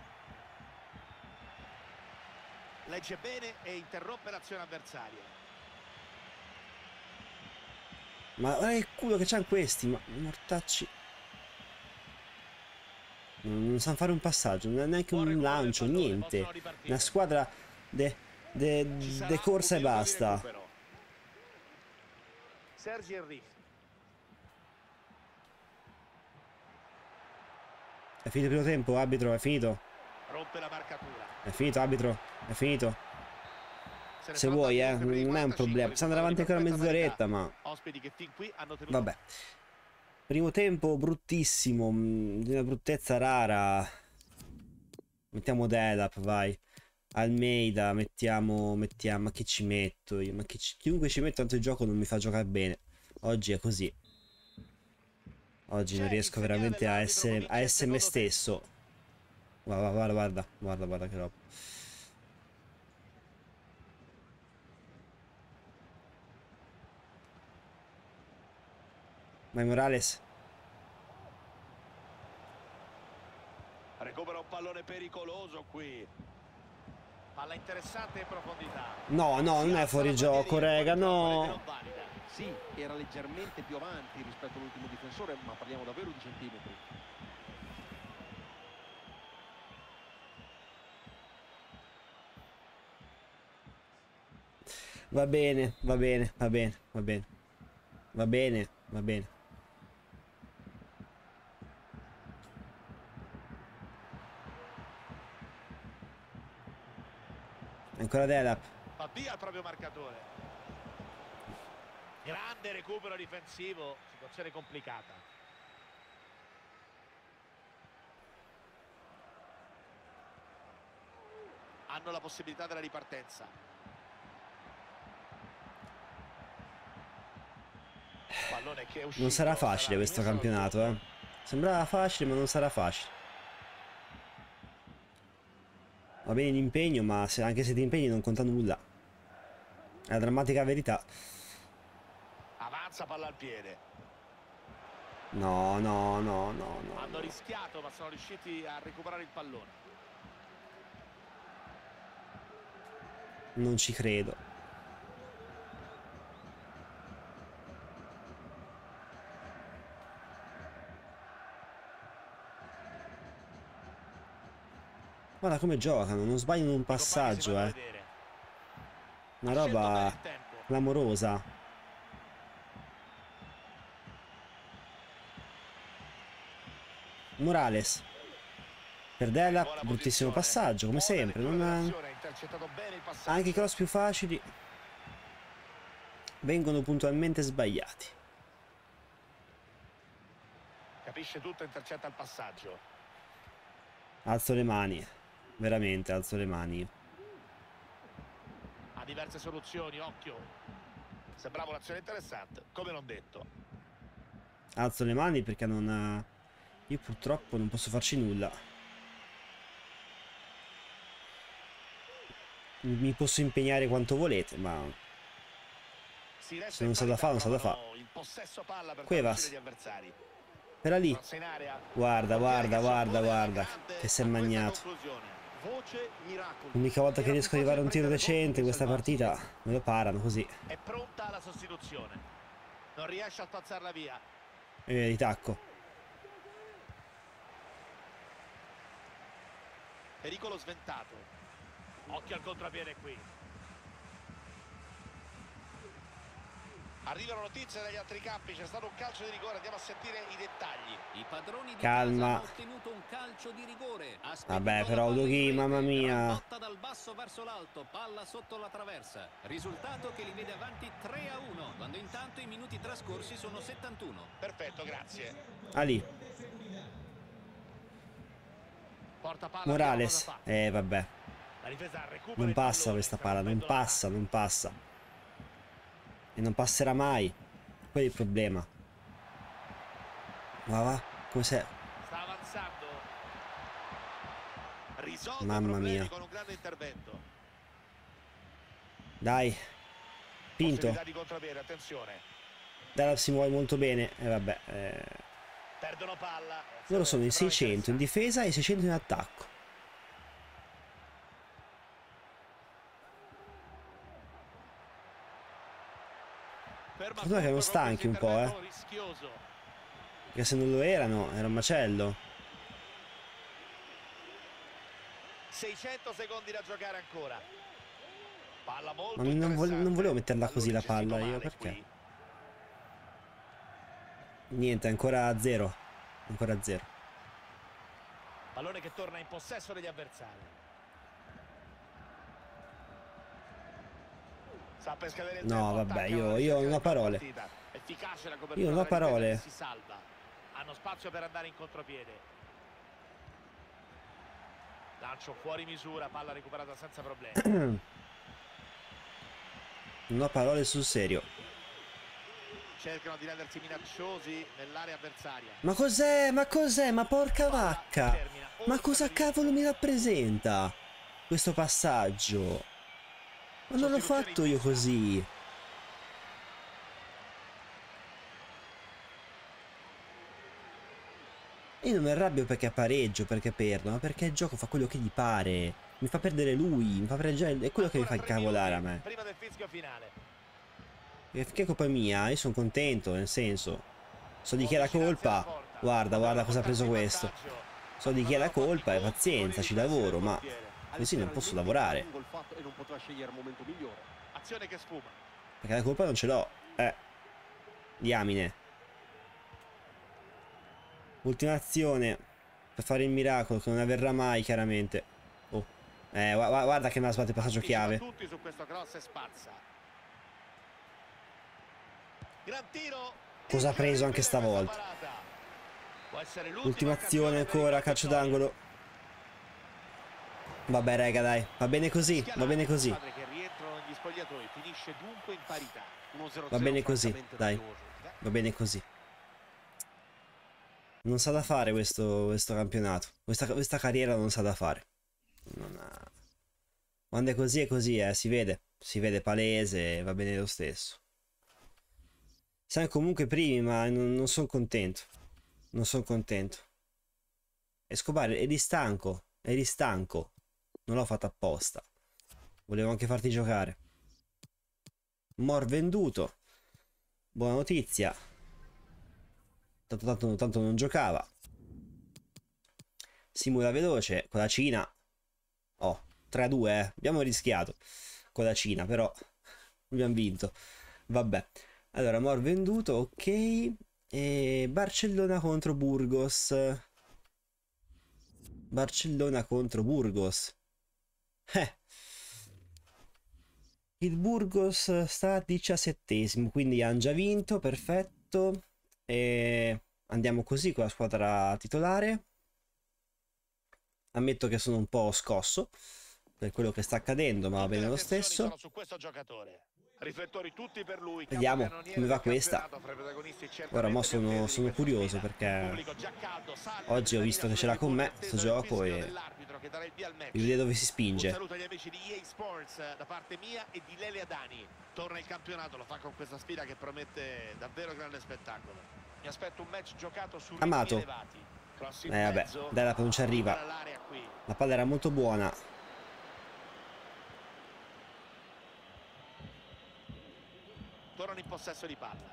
Legge bene e interrompe l'azione avversaria. Ma guarda che culo che c'hanno questi, ma mortacci. Non sanno fare un passaggio, non è neanche un lancio, niente. Una squadra de, de, de corsa e basta. Sergi Henry. È finito il primo tempo, arbitro, è finito. Rompe la marcatura. È finito, arbitro, è finito. Se vuoi, eh, non è un problema. Stiamo davanti ancora mezz'oretta, ma... Vabbè. Primo tempo bruttissimo, di una bruttezza rara. Mettiamo Delap, vai. Almeida, mettiamo... mettiamo... Ma chi ci metto io? Ma chi ci... chiunque ci metto, tanto il gioco non mi fa giocare bene. Oggi è così. Oggi non riesco veramente a essere, a essere me stesso. Guarda, guarda, guarda, guarda, guarda che roba. Vai Morales. Recupera un pallone pericoloso qui. Palla interessante in profondità. No, no, non è fuori gioco, rega, no. Sì, era leggermente più avanti rispetto all'ultimo difensore, ma parliamo davvero di centimetri. Va bene, va bene, va bene, va bene. Va bene, va bene. Ancora Delap. Avvia il proprio marcatore. Grande recupero difensivo, situazione complicata. Hanno la possibilità della ripartenza. Pallone che è uscito. Non sarà facile questo campionato, eh. Sembrava facile, ma non sarà facile. Va bene l'impegno, ma se, anche se ti impegni non conta nulla. È la drammatica verità. Avanza palla al piede. No, no, no, no, no. Hanno rischiato, ma sono riusciti a recuperare il pallone. Non ci credo. Guarda come giocano, non sbagliano un passaggio, eh. Una roba clamorosa. Morales. Per Delap, bruttissimo passaggio, come sempre. Non ha... Anche i cross più facili vengono puntualmente sbagliati. Capisce tutto, intercetta il passaggio. Alzo le mani. Veramente alzo le mani. Ha diverse soluzioni, occhio. Sembrava un'azione interessante, come non detto. Alzo le mani perché non... Io purtroppo non posso farci nulla. Mi posso impegnare quanto volete, ma... Se non sa da fare, non sa da fare. Cuevas. Era lì. Guarda, guarda, guarda, guarda. Che si è magnato. L'unica volta che riesco ad arrivare a un tiro decente in questa partita me lo parano così. È pronta la sostituzione. Non riesce a spazzarla via. E via di tacco. Pericolo sventato. Occhio al contropiede qui. Arrivano notizie dagli altri campi, c'è stato un calcio di rigore, andiamo a sentire i dettagli. I padroni di Calma. casa hanno ottenuto un calcio di rigore. Ha Vabbè, spedito però la palla in Udoghi, rete, mamma mia. raccolta dal basso verso l'alto, palla sotto la traversa. Risultato che li vede avanti tre a uno, quando intanto i minuti trascorsi sono settantuno. Perfetto, grazie. Ah lì. Porta palla, Morales. Eh vabbè. la difesa recupera Non il passa pallone, questa sta palla, non rompendo la passa, non passa. E non passerà mai. Quello è il problema. Ma va, come sei? palla. Sta avanzando. Risolve Mamma problemi mia. con un grande intervento. Dai. Pinto. Possibilità di contropiede, attenzione. Dalla si muove molto bene. E vabbè. Eh. Perdono palla. Loro sono in Sembrava seicento in difesa e seicento in attacco. Ferma Fortuna che erano tutto con stanchi un questo po', eh. intervento rischioso. Perché se non lo erano, era un macello. seicento secondi da giocare ancora. Palla molto Ma non, vo- interessante. non volevo metterla così la Pallone palla gestito io, male perché? qui. Niente, ancora a zero. Ancora a zero. Pallone che torna in possesso degli avversari. Sa per scadere il No, tempo, vabbè, attacca io- alla io ricerca non ho di parole. partita. Efficace la copertura Io non ho della difesa parole. che si salva. Hanno spazio per andare in contropiede. Lancio fuori misura, palla recuperata senza problemi. Non ho parole sul serio. Cercano di rendersi minacciosi nell'area avversaria. Ma cos'è? Ma cos'è? Ma porca Palla vacca! termina Ma oltre cosa il limite. cavolo mi rappresenta questo passaggio? Ma non l'ho fatto io così. Io non mi arrabbio perché pareggio, perché perdo, ma perché il gioco fa quello che gli pare. Mi fa perdere lui, mi fa pareggiare, è quello che mi fa Ancora tre incavolare a minuti me. prima del fischio finale. E finché è colpa mia, io sono contento, nel senso. So di chi è la colpa. Guarda, guarda cosa ha preso questo. So di chi è la colpa e pazienza, ci lavoro, ma così non posso lavorare. E non poteva scegliere il momento migliore. Azione che sfuma. Perché la colpa non ce l'ho. Eh. Diamine. Ultima azione per fare il miracolo che non avverrà mai, chiaramente. Oh. Eh, gua- gua- guarda che me la sbatte il passaggio chiave. Tutti su questo cross e spazza. Gran tiro. Cosa ha preso anche stavolta? Può essere l'ultima Ultima azione occasione per ancora, il calcio vittorio. d'angolo. Vabbè, raga, dai. Va bene così, va bene così. Squadre che rientrano negli spogliatoi, finisce dunque in parità. uno zero Va bene così, dai. Va bene così. Non sa da fare questo, questo campionato. Questa, questa carriera non sa da fare. Non ha... Quando è così è così, eh. Si vede. Si vede palese, va bene lo stesso. Siamo comunque primi, ma non, non sono contento. Non sono contento. Escobar, eri stanco. Eri stanco. Non l'ho fatto apposta. Volevo anche farti giocare. Mor venduto. Buona notizia. Tanto, tanto, tanto non giocava. Simula veloce con la Cina. Oh, tre a due, eh. Abbiamo rischiato con la Cina, però abbiamo vinto. Vabbè. Allora, Mor venduto, ok. E Barcellona contro Burgos. Barcellona contro Burgos. Eh. Il Burgos sta a diciassettesimo, quindi hanno già vinto, perfetto. E andiamo così con la squadra titolare. Ammetto che sono un po' scosso per quello che sta accadendo, ma va bene lo stesso. Su questo giocatore. Riflettori tutti per lui. Vediamo come va questa. Ora mo sono, sono curioso perché oggi ho visto che ce l'ha con me sto gioco e vi vedete dove si spinge. Saluto agli amici di E A Sports da parte mia e di Lele Adani. Torna il campionato, lo fa con questa sfida che promette davvero grande spettacolo. Mi aspetto un match giocato su ritmi Amato. elevati. Cross in Eh vabbè, mezzo. dai, la non ci arriva. All'area qui. La palla era molto buona. Tornano in possesso di palla.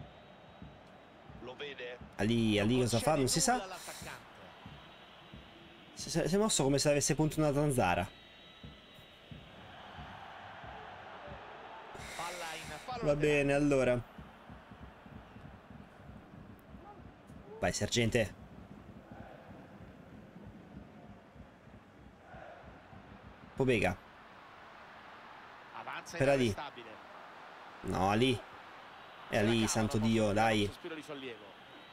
Lo vede? Ali, Ali cosa fa? Non si sa. L'attaccante. Si si è mosso come se avesse punto una zanzara. Palla in fallo Va laterale. bene, allora. Vai, sergente. Pobega. Avanza Per Ali. inarrestabile. No, Ali. E Ali, santo Dio, dai. Sospiro di sollievo.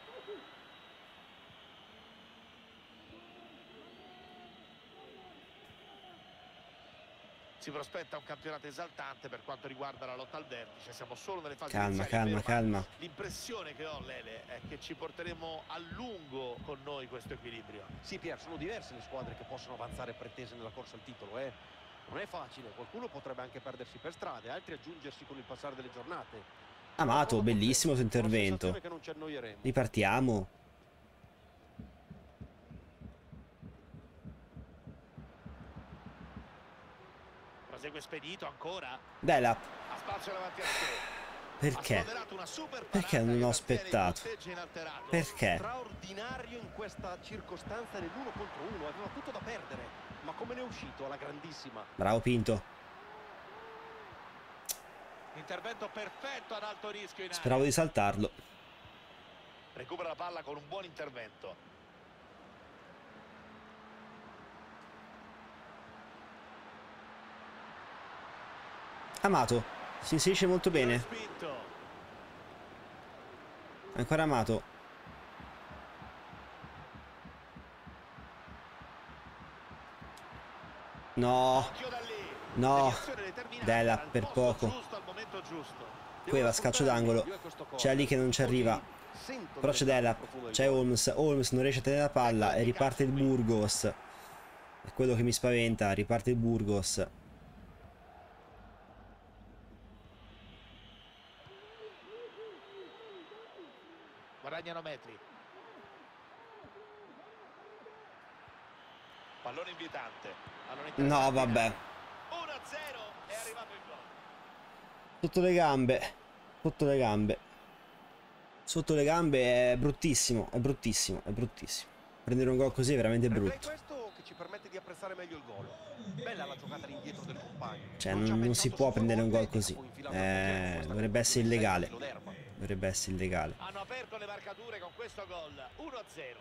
Si prospetta un campionato esaltante per quanto riguarda la lotta al vertice. Siamo solo nelle fasi Calma, iniziali, calma, è vero, ma calma. l'impressione che ho, Lele, è che ci porteremo a lungo con noi questo equilibrio. Sì, Pier, sono diverse le squadre che possono avanzare pretese nella corsa al titolo, eh. Non è facile, qualcuno potrebbe anche perdersi per strade, altri aggiungersi con il passare delle giornate. Amato, bellissimo il suo Ho la intervento. sensazione che non ci annoieremo. Ripartiamo. Prosegue spedito ancora. Delap. Ha spazio davanti a sé. Perché? Ha sfoderato una super Perché parata non che ho mantiene il aspettato? punteggio inalterato. Perché? Straordinario in questa circostanza nell'uno contro uno, aveva tutto da perdere, ma come ne è uscito alla grandissima? Bravo Pinto. Intervento perfetto ad alto rischio in area. Speravo di saltarlo. Recupera la palla con un buon intervento. Amato. Si inserisce molto bene. Spinto. Ancora Amato. No. Occhio da lì. No. Deviazione determinata, Della, era al per posto poco. giusto al momento giusto. Queva, scaccio d'angolo. C'è lì che non ci arriva. Però c'è Della. C'è Holmes. Holmes non riesce a tenere la palla e riparte il Burgos. È quello che mi spaventa. Riparte il Burgos. Guadagnano metri. Pallone invitante. Pallone No, interessante. vabbè. uno a zero, è arrivato il gol. Sotto le gambe. Sotto le gambe. Sotto le gambe è bruttissimo. È bruttissimo. È bruttissimo. Prendere un gol così è veramente Replay brutto. questo che ci permette di apprezzare meglio il gol. Bella la giocata all'indietro del compagno. Cioè ci ha non, non si pensato può su due prendere un gol volte e così. poi infilato al portiere con Eh, questa dovrebbe essere colpo di illegale. filo d'erba. Dovrebbe essere illegale. Hanno aperto le marcature con questo gol. uno a zero.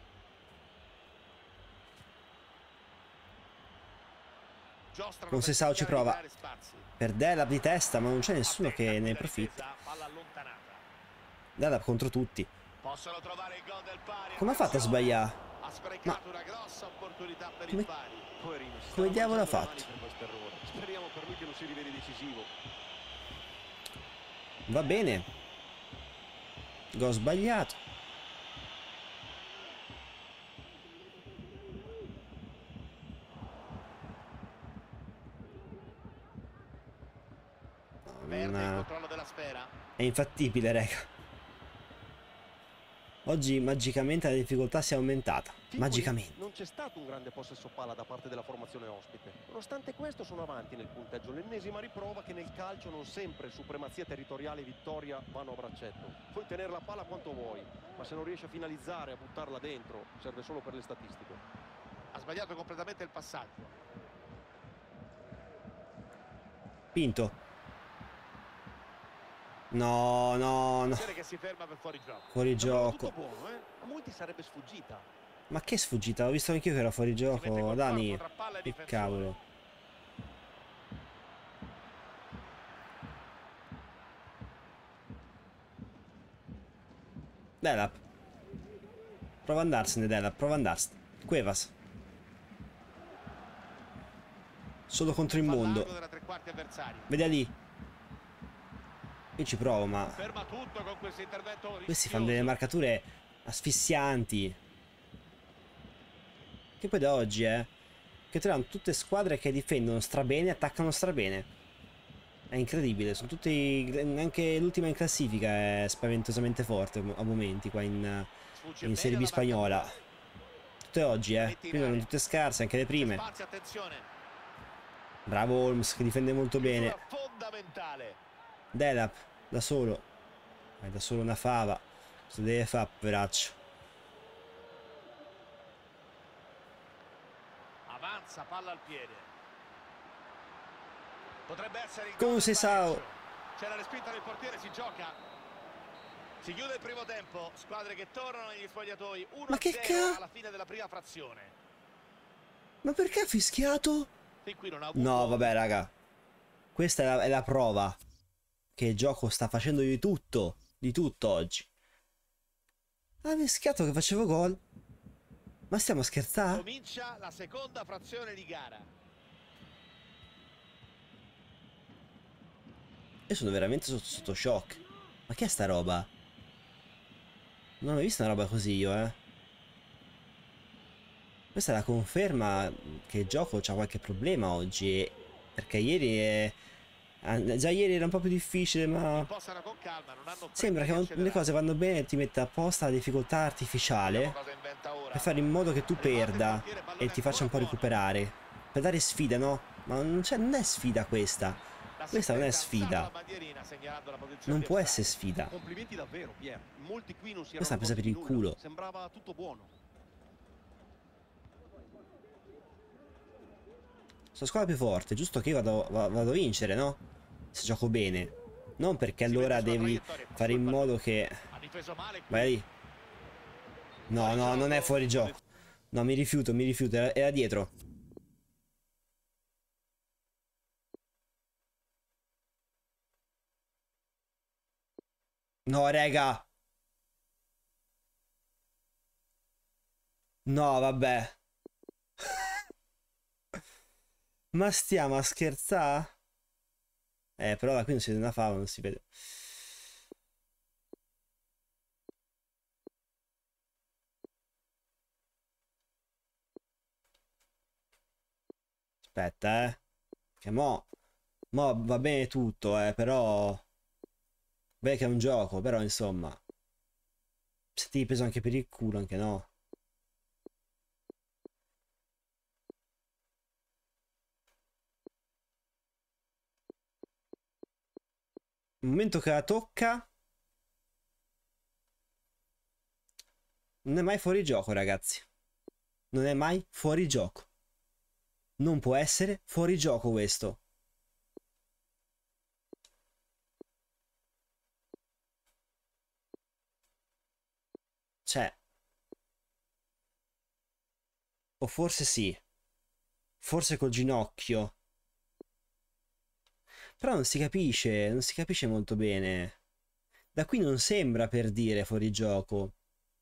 Giostrano Con per Sessao ci cercare di prova. creare spazi. Per Delap di testa, ma non c'è nessuno Attenta, che ne qui la approfitta. difesa, palla allontanata. Delap contro tutti. Possono trovare il gol del pari. Come ha fatto a Attenzione. sbagliare? Ha sprecato una grossa opportunità per Come- il pari. Poverino, si Come stava diavolo ha mangiando le fatto? mani per questo errore. Speriamo per lui che non si riveli decisivo. Va bene. Gol sbagliato. Perde il No. controllo della sfera. È infattibile, raga. Oggi magicamente la difficoltà si è aumentata. Ticoli, Magicamente. non c'è stato un grande possesso palla da parte della formazione ospite. Nonostante questo sono avanti nel punteggio. L'ennesima riprova che nel calcio non sempre supremazia territoriale e vittoria vanno a braccetto. Puoi tenere la palla quanto vuoi, ma se non riesci a finalizzare, a buttarla dentro, serve solo per le statistiche. Ha sbagliato completamente il passaggio. Pinto. No, no, no. Azione che si ferma per fuori gioco. Fuori Sembrava gioco. tutto buono, eh? A molti sarebbe sfuggita. Ma che sfuggita? Ho visto anch'io che era fuori Si mette gioco. col Dani. corpo tra palla e Che difensore. cavolo. Delap. Prova ad andarsene, Delap. Prova ad andarsene. Cuevas. Solo contro il Fa mondo. largo della tre quarti avversario. Vedi lì. Io ci provo, ma Ferma tutto con questo intervento questi fanno delle rischioso. marcature asfissianti. Che poi da oggi, eh, che troviamo tutte squadre che difendono strabene, attaccano strabene. È incredibile, sono tutti... Anche l'ultima in classifica è spaventosamente forte a momenti qua in, Sfugge in bene Serie B la spagnola. marcatura. Tutte oggi, eh. Metti in Prima erano area. tutte scarse, anche le C'è prime. spazio, attenzione. Bravo Holmes che difende molto bene. Chiusura fondamentale. Delap, da solo. È da solo una fava. Cosa deve fare, poveraccio? Avanza, palla al piede. Potrebbe essere il Come gol si del sa? pareggio. C'è la respinta del portiere, si gioca. Si chiude il primo tempo. Squadre che tornano negli spogliatoi. Ma che uno a zero ca- alla fine della prima frazione. Ma perché ha fischiato? Fin qui non ha avuto... No, vabbè, raga. Questa è la, è la prova che il gioco sta facendo di tutto. Di tutto oggi. Ha fischiato che facevo gol. Ma stiamo scherzando? Comincia la seconda frazione di gara. Io sono veramente sotto, sotto shock. Ma che è sta roba? Non ho mai visto una roba così io, eh. Questa è la conferma che il gioco c'ha qualche problema oggi. e- Perché ieri è... ah, già ieri era un po' più difficile, ma... Impostano con calma, non hanno Sembra che fretta di non- le cose accelerare. vanno bene e ti mette apposta la difficoltà Vediamo artificiale cosa inventa ora. per fare in modo che tu Rimane il perda portiere, pallone e ti faccia un po' ancora buono. recuperare. Per dare sfida, no? Ma non, c'è- non è sfida questa. Questa non è L'assistente ha alzato sfida. la bandierina, segnalando la posizione Non di può offside. essere sfida. Complimenti davvero, Pier. Molti qui non si Questa erano è una presa per il accorti di nulla. culo. Sembrava tutto buono. Sono squadra più forte, giusto che io vado, va- vado a vincere, no? Se gioco bene. Non perché Si allora mette sulla devi traiettoria, passa fare il in pallone. modo che... Ha difeso male qui. Vai lì. No, no, non è fuori gioco. No, mi rifiuto, mi rifiuto, era, era dietro. No, raga. No, vabbè. Ma stiamo a scherzare? Eh, però da qui non si vede una fava, non si vede. Aspetta, eh. Che mo... Mo va bene tutto, eh, però... Beh, che è un gioco, però insomma... Se ti hai preso anche per il culo, anche no. Il momento che la tocca... Non è mai fuori gioco, ragazzi. Non è mai fuori gioco. Non può essere fuori gioco questo. Cioè... O forse sì. Forse col ginocchio. Però non si capisce, non si capisce molto bene. Da qui non sembra per dire fuori gioco.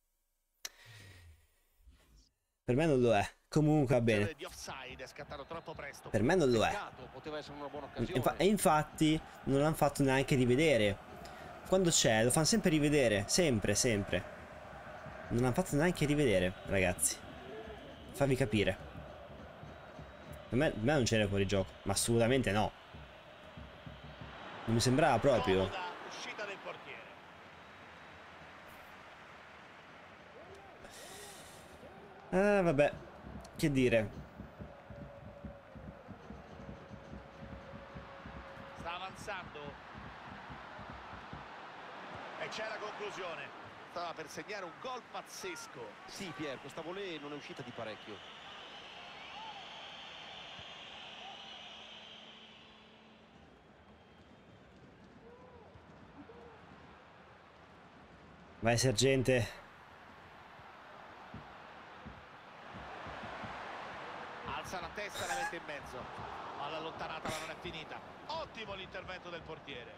Per me non lo è. Comunque va bene. Di offside, è scattato troppo presto. Per me non lo è. Peccato, poteva essere una buona Infa- occasione. e infatti non l'hanno fatto neanche rivedere. Quando c'è, lo fanno sempre rivedere. Sempre, sempre. Non l'hanno fatto neanche rivedere, ragazzi. Fammi capire. Per me, per me non c'era fuori gioco. Ma assolutamente no. Non mi sembrava proprio. Comoda uscita del portiere. Ah, vabbè. Che dire. Sta avanzando. E c'è la conclusione. Stava per segnare un gol pazzesco. Sì, Pier, questa volée non è uscita di parecchio. Vai, sergente. Alza la testa e la mette in mezzo. Palla allontanata ma non è finita. Ottimo l'intervento del portiere.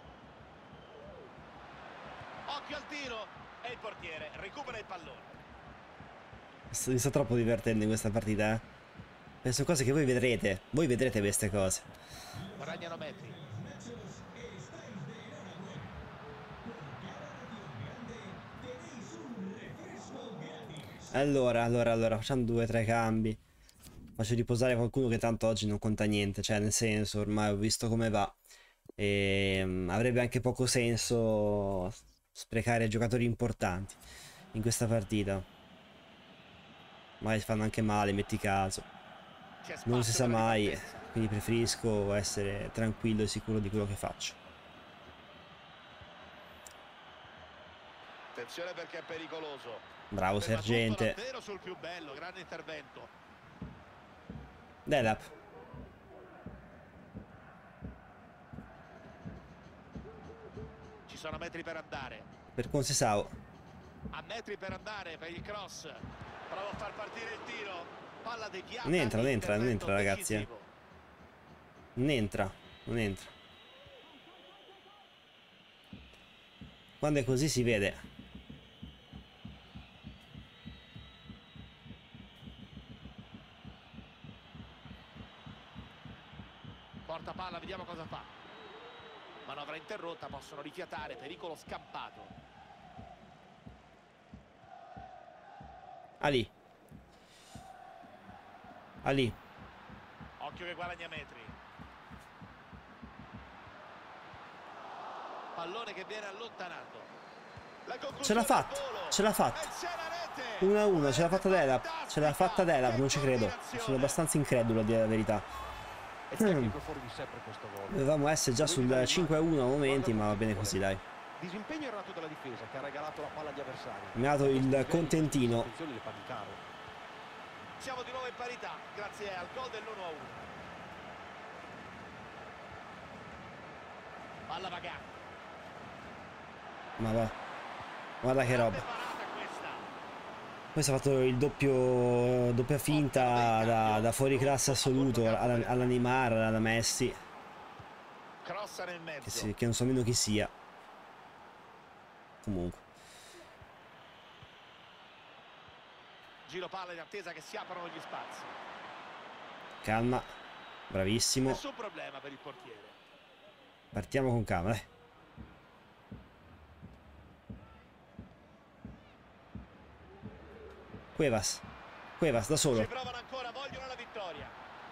Occhio al tiro e il portiere recupera il pallone. Sto- Mi sto troppo divertendo in questa partita, eh. Penso cose che voi vedrete. Voi vedrete queste cose. Guadagnano metri. Allora, allora, allora, facciamo due o tre cambi. Faccio riposare qualcuno che tanto oggi non conta niente. Cioè, nel senso, ormai ho visto come va. E um, avrebbe anche poco senso sprecare giocatori importanti in questa partita. Magari fanno anche male, metti caso. Non si sa mai, quindi preferisco essere tranquillo e sicuro di quello che faccio. Attenzione perché è pericoloso. Bravo sergente. Davvero sul più bello, grande intervento. Delap. Ci sono metri per andare. Per Concesao. A metri per andare per il cross. Prova a far partire il tiro. Palla deviata. Non entra, non entra, non entra ragazzi. Eh. Non entra, non entra. Quando è così si vede. Porta palla, vediamo cosa fa. Manovra interrotta, possono rifiatare, pericolo scampato. Ali. Ali. Occhio che guadagna metri. Pallone che viene allontanato. La Ce l'ha fatta, ce l'ha fatta. uno a uno, ce l'ha fatta Delap. Ce l'ha fatta Delap, non ci credo. Sono abbastanza incredulo a dire la verità. Hmm. Dovevamo essere già sul cinque a uno a momenti, ma va bene così, dai. Disimpegno errato della difesa che ha regalato la palla agli avversari. Mi ha dato il contentino. Siamo di nuovo in parità grazie al gol dell'uno a uno. Palla vagante. Ma va. Guarda che roba. Questo ha fatto il doppio doppia finta da, da fuori classe assoluto alla, alla Neymar, alla Messi. Crossa nel mezzo. Che, si, che non so nemmeno chi sia. Comunque. Giro palla in attesa che si aprono gli spazi. Calma. Bravissimo. Nessun problema per il portiere. Partiamo con calma, dai. Cuevas. Cuevas da solo. Ci provano ancora, vogliono la vittoria.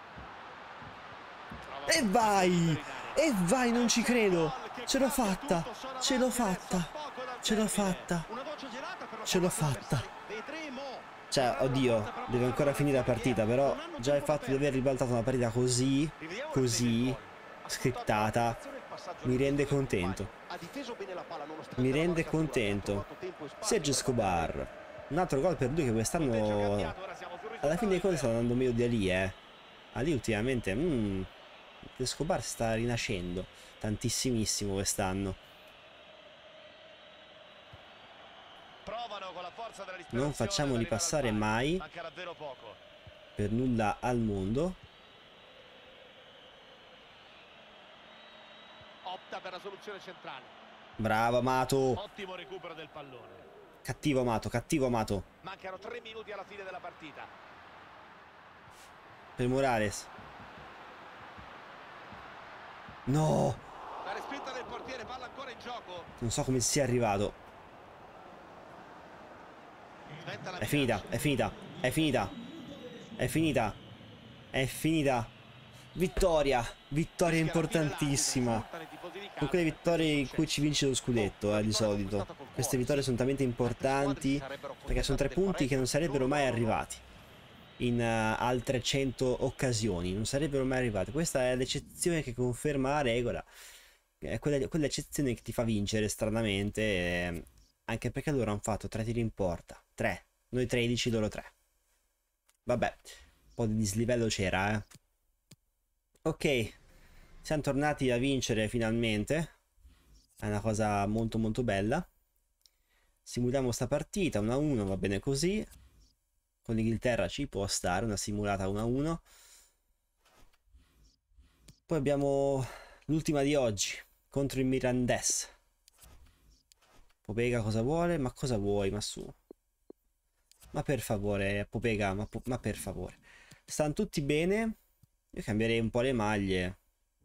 E vai! E vai, non ci credo! Ce l'ho fatta! Ce l'ho fatta! Ce l'ho fatta! Ce l'ho fatta! Cioè, oddio, deve ancora finire la partita, però già il fatto di aver ribaltato una partita così, così, scriptata, mi rende contento. Mi rende contento. Sergio Escobar, un altro gol per lui che quest'anno, alla fine dei conti, sta andando meglio di Ali, eh. Ali ultimamente, mm, Escobar sta rinascendo tantissimissimo quest'anno. Non facciamoli passare mai, per nulla al mondo. Opta per la soluzione centrale. Bravo Amato. Ottimo recupero del pallone. Cattivo Amato, cattivo Amato. Mancano tre minuti alla fine della partita. Per Morales. No. La respinta del portiere, palla ancora in gioco. Non so come sia arrivato. È finita, è finita, è finita, è finita, è finita. Vittoria, vittoria importantissima. Con quelle vittorie in cui ci vince lo scudetto, eh, di solito. Queste vittorie sono talmente importanti perché sono tre punti che non sarebbero mai arrivati in uh, altre cento occasioni. Non sarebbero mai arrivati. Questa è l'eccezione che conferma la regola. È quella, quell'eccezione che ti fa vincere stranamente. Eh, anche perché loro hanno fatto tre tiri in porta. tre. Noi tredici, loro tre. Vabbè, un po' di dislivello c'era, eh. Ok, siamo tornati a vincere finalmente. È una cosa molto molto bella. Simuliamo sta partita, uno a uno, va bene così. Con l'Inghilterra ci può stare, una simulata uno a uno. Poi abbiamo l'ultima di oggi, contro il Mirandés. Popega cosa vuole? Ma cosa vuoi? Ma su. Ma per favore, Popega, ma, ma per favore. Stanno tutti bene. Io cambierei un po' le maglie.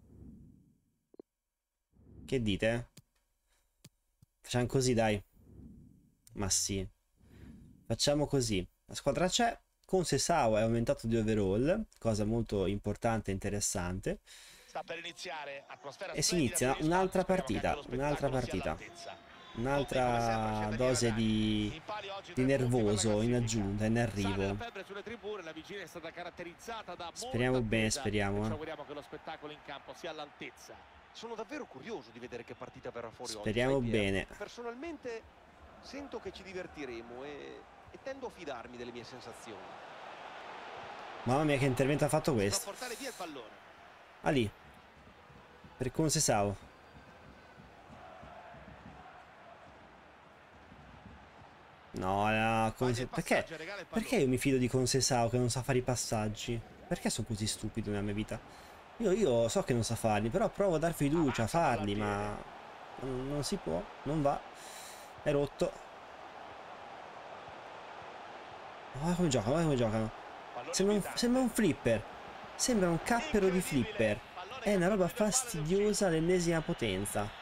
Che dite? Facciamo così, dai. Ma sì. Facciamo così. La squadra c'è. Conceição è aumentato di overall, cosa molto importante e interessante. Sta per iniziare, atmosfera E si splendida inizia per gli un'altra spazi, speriamo che partita, anche lo un'altra spettacolo sia partita. all'altezza. Un'altra dose di, di nervoso in aggiunta, in arrivo. Speriamo bene, speriamo. Ci auguriamo che lo spettacolo in campo sia all'altezza. Sono davvero curioso di vedere che partita verrà fuori oggi. Speriamo bene. Personalmente sento che ci divertiremo e, e tendo a fidarmi delle mie sensazioni. Mamma mia che intervento ha fatto questo. Portare via il pallone. Ah lì. Per Conceição. No, no, Conce... perché? Perché io mi fido di Conceição che non sa fare i passaggi? Perché sono così stupido nella mia vita? Io, io so che non sa farli, però provo a dar fiducia a farli, ma non, non si può, non va. È rotto. Guarda come giocano, guarda come giocano. Sembra un, sembra un flipper. Sembra un cappero di flipper. È una roba fastidiosa all'ennesima potenza.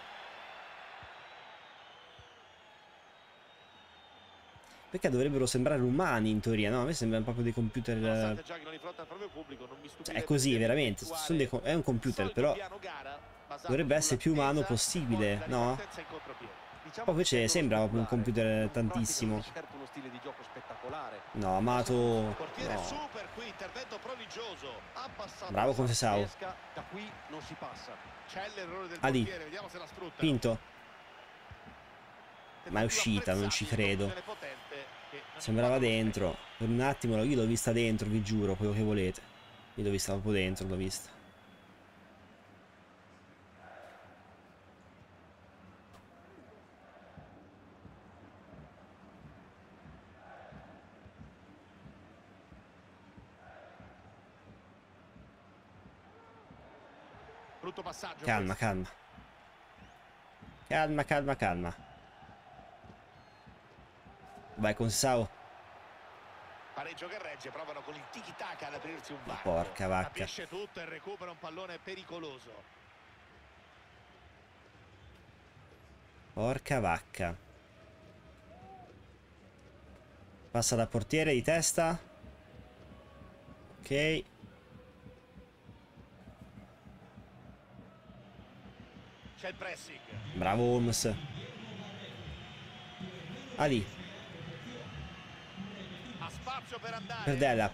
Perché dovrebbero sembrare umani in teoria, no? A me sembrano proprio dei computer. Cioè, è così, veramente. Sono dei, è un computer, però dovrebbe essere più umano possibile, no? Poi invece sembra proprio un computer tantissimo. No, Amato. No. Bravo Conceição. Ah lì. Pinto. Ma è uscita, non ci credo. Sembrava dentro. Per un attimo io l'ho vista dentro, vi giuro, quello che volete. Io l'ho vista proprio dentro, l'ho vista. Brutto passaggio. Calma, calma. Calma, calma, calma. Vai Conceição. Pareggio che regge, provano con il tiki-taka ad aprirsi un varco. Porca vacca. Capisce tutto e recupera un pallone pericoloso. Porca vacca. Passa da portiere di testa. Ok. C'è il pressing. Bravo Holmes. Ah lì. Ha spazio per andare. Per Delap.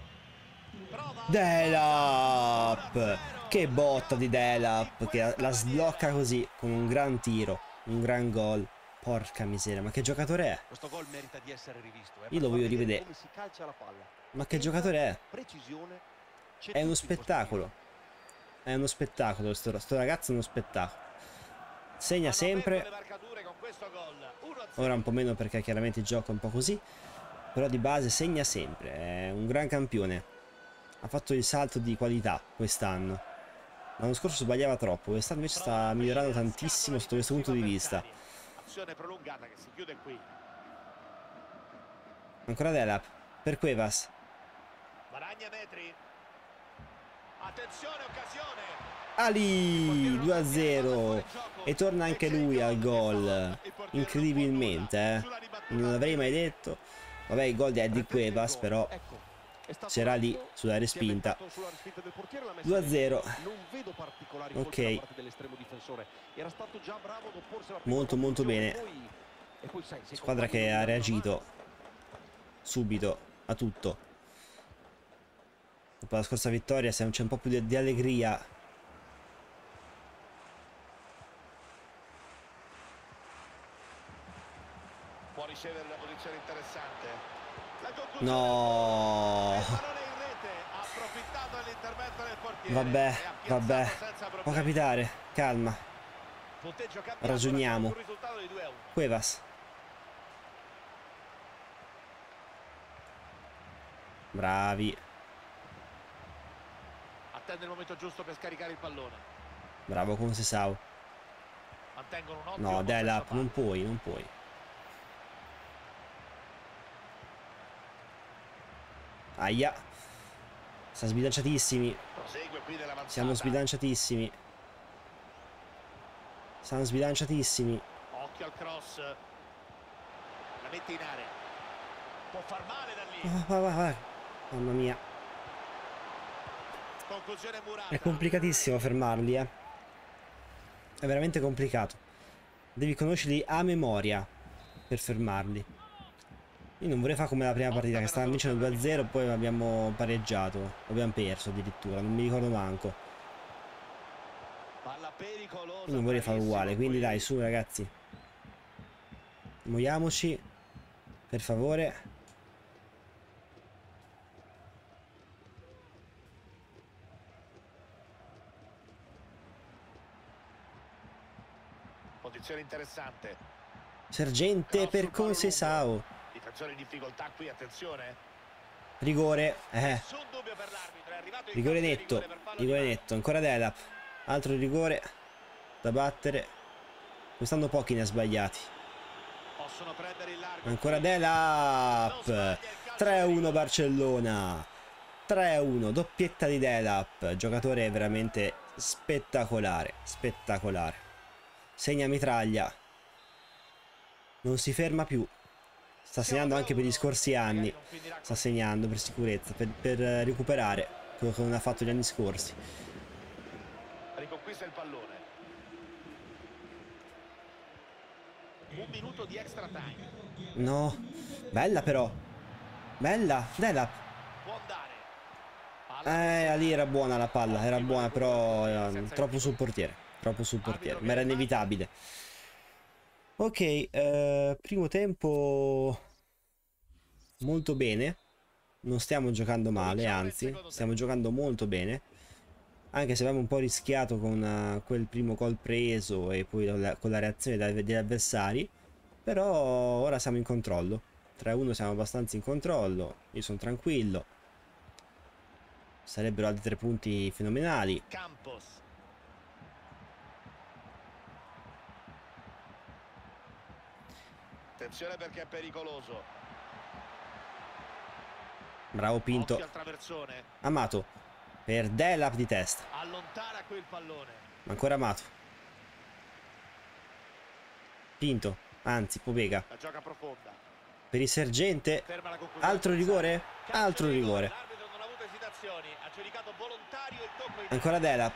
Delap. Che botta di Delap. Che la sblocca così. Con un gran tiro. Un gran gol. Porca miseria. Ma che giocatore è? Questo gol merita di essere rivisto. Io lo voglio rivedere. Come si calcia la palla. Ma che giocatore è? Precisione. È uno spettacolo. È uno spettacolo. Sto, sto ragazzo è uno spettacolo. Segna sempre. Ora un po' meno perché chiaramente gioca un po' così. Però di base segna sempre. È un gran campione. Ha fatto il salto di qualità quest'anno. L'anno scorso sbagliava troppo. Quest'anno invece sta migliorando tantissimo sotto questo punto di vista. Azione prolungata che si chiude qui. Ancora Delap. Per Cuevas. Guadagna metri. Attenzione, occasione. Ali due a zero. E torna anche lui al gol. Incredibilmente, eh. Non l'avrei mai detto. Vabbè, il gol di Eddie Cuevas, però c'era lì sulla respinta. due a zero. Ok. Molto molto bene. Squadra che ha reagito subito a tutto. Dopo la scorsa vittoria c'è un po' più di, di allegria. Può ricevere una posizione interessante. No. Vabbè, vabbè. Può capitare. Calma. Ragioniamo. Cuevas. Bravi. Attende il momento giusto per scaricare il pallone. Bravo Conceição. Mantengono un ottimo No, Delap, non puoi, non puoi. Aia. Siamo sbilanciatissimi. Siamo sbilanciatissimi. Siamo sbilanciatissimi. Occhio al cross. La mette in area. Può far male da lì. Oh, vai, vai, vai. Mamma mia. Conclusione murata. È complicatissimo fermarli, eh. È veramente complicato. Devi conoscerli a memoria per fermarli. Io non vorrei fare come la prima partita, che stavamo vincendo due a zero, poi abbiamo pareggiato. Abbiamo perso addirittura, non mi ricordo manco. Palla pericolosa. Io non vorrei fare uguale, quindi qui. dai, su ragazzi. Muoviamoci. Per favore. Posizione interessante. Sergente per Concesao. Difensore in difficoltà qui, attenzione. Rigore. Eh. Nessun dubbio per l'arbitro, è arrivato il Rigore calcio di netto. rigore per fallo di Rigore mano. netto. Ancora Delap. Altro rigore da battere. Quest'anno pochi ne ha sbagliati. Possono prendere il largo. Ancora Non Delap. sbaglia il calcio tre a di uno rigore. Barcellona. tre a uno. Doppietta di Delap. Giocatore veramente spettacolare. Spettacolare. Segna mitraglia. Non si ferma più. Sta segnando anche per gli scorsi anni. Sta segnando per sicurezza. Per, per recuperare quello che non ha fatto gli anni scorsi. Riconquista il pallone. Un minuto di extra time. No. Bella però. Bella. Delap. Può andare. Palla Eh, lì era buona la palla. Era buona però eh, troppo sul portiere. Troppo sul portiere. Ma era inevitabile. Ok. Eh, primo tempo molto bene. Non stiamo giocando male. Anzi, stiamo giocando molto bene. Anche se abbiamo un po' rischiato con uh, quel primo gol preso e poi la, con la reazione dai, degli avversari. Però ora siamo in controllo. tre a uno siamo abbastanza in controllo. Io sono tranquillo. Sarebbero altri tre punti fenomenali. Campos. Attenzione perché è pericoloso. Bravo Pinto. Occhio al traversone. Amato. Per Delap di testa. Allontana qui il pallone. Ancora Amato. Pinto. Anzi, Pobega. La gioca profonda. Per il sergente. Ferma la conclusione. Altro rigore? Calcio Altro di rigore. L'arbitro non ha avuto esitazioni. Ha giudicato volontario il tocco in Ancora Delap.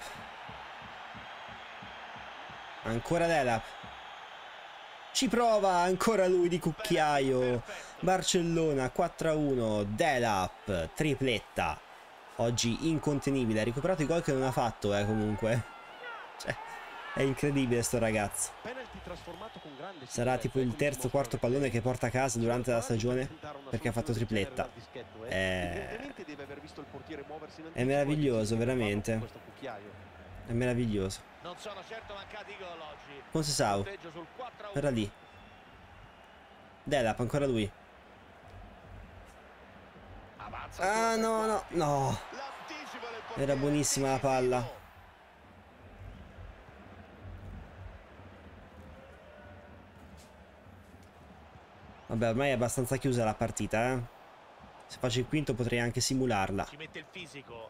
Ancora Delap. Ci prova ancora lui di cucchiaio. Barcellona quattro a uno. Delap. Tripletta. Oggi incontenibile. Ha recuperato i gol che non ha fatto, eh, comunque. Cioè, è incredibile sto ragazzo. Penalty trasformato con grande Sarà tipo il terzo o quarto pallone che porta a casa durante la stagione perché ha fatto tripletta. È, è meraviglioso, veramente. È meraviglioso. Non sono certo mancati i gol oggi. Concesao. Punteggio sul quattro a uno. Era lì. Delap, ancora lui. Avanza Ah, solo no, per no, quarti. no. L'anticipo del portiere Era buonissima la palla. decisivo. Vabbè, ormai è abbastanza chiusa la partita, eh. Se faccio il quinto potrei anche simularla. Ci mette il fisico.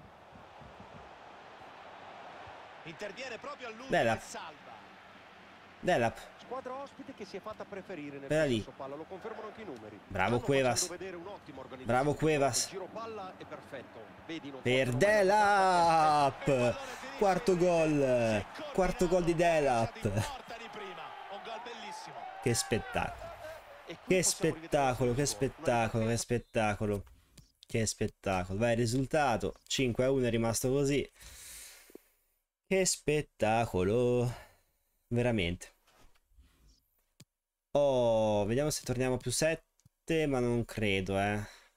Interviene proprio all'ultimo Bella. e salva. Delap. Squadra ospite che si è fatta preferire nel Bella lì. possesso palla, lo confermano anche i numeri. Bravo Stanno Cuevas. facendo vedere un'ottima organizzazione. Bravo Cuevas. Il giro palla è perfetto. Vedi, non Per possono Delap. Quarto gol. Quarto gol di Delap. Porta di prima. Un gol bellissimo. Che spettacolo. E qui Che possiamo rivedere spettacolo, che subito una spettacolo, che spettacolo. Che spettacolo. Vai, il risultato. cinque a uno è rimasto così. Che spettacolo. Veramente. Oh, vediamo se torniamo a più sette, ma non credo, eh.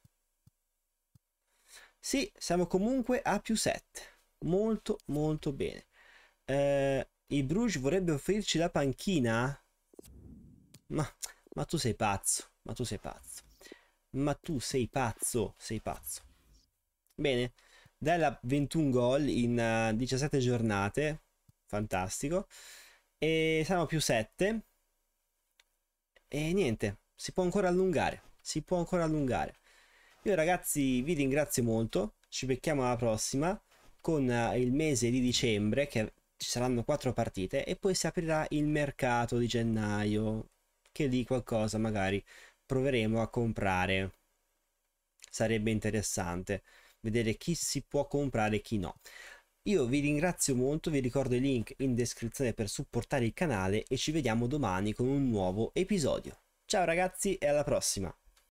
Sì, siamo comunque a più sette. Molto, molto bene. Eh, il Bruges vorrebbe offrirci la panchina? Ma, ma tu sei pazzo. Ma tu sei pazzo. Ma tu sei pazzo. Sei pazzo. Bene. Dalla ventuno gol in uh, diciassette giornate. Fantastico. E siamo a più sette. E niente, si può ancora allungare, si può ancora allungare. Io ragazzi vi ringrazio molto, ci becchiamo alla prossima con uh, il mese di dicembre, che ci saranno quattro partite, e poi si aprirà il mercato di gennaio, che lì qualcosa magari proveremo a comprare. Sarebbe interessante vedere chi si può comprare e chi no. Io vi ringrazio molto, vi ricordo i link in descrizione per supportare il canale e ci vediamo domani con un nuovo episodio. Ciao ragazzi e alla prossima!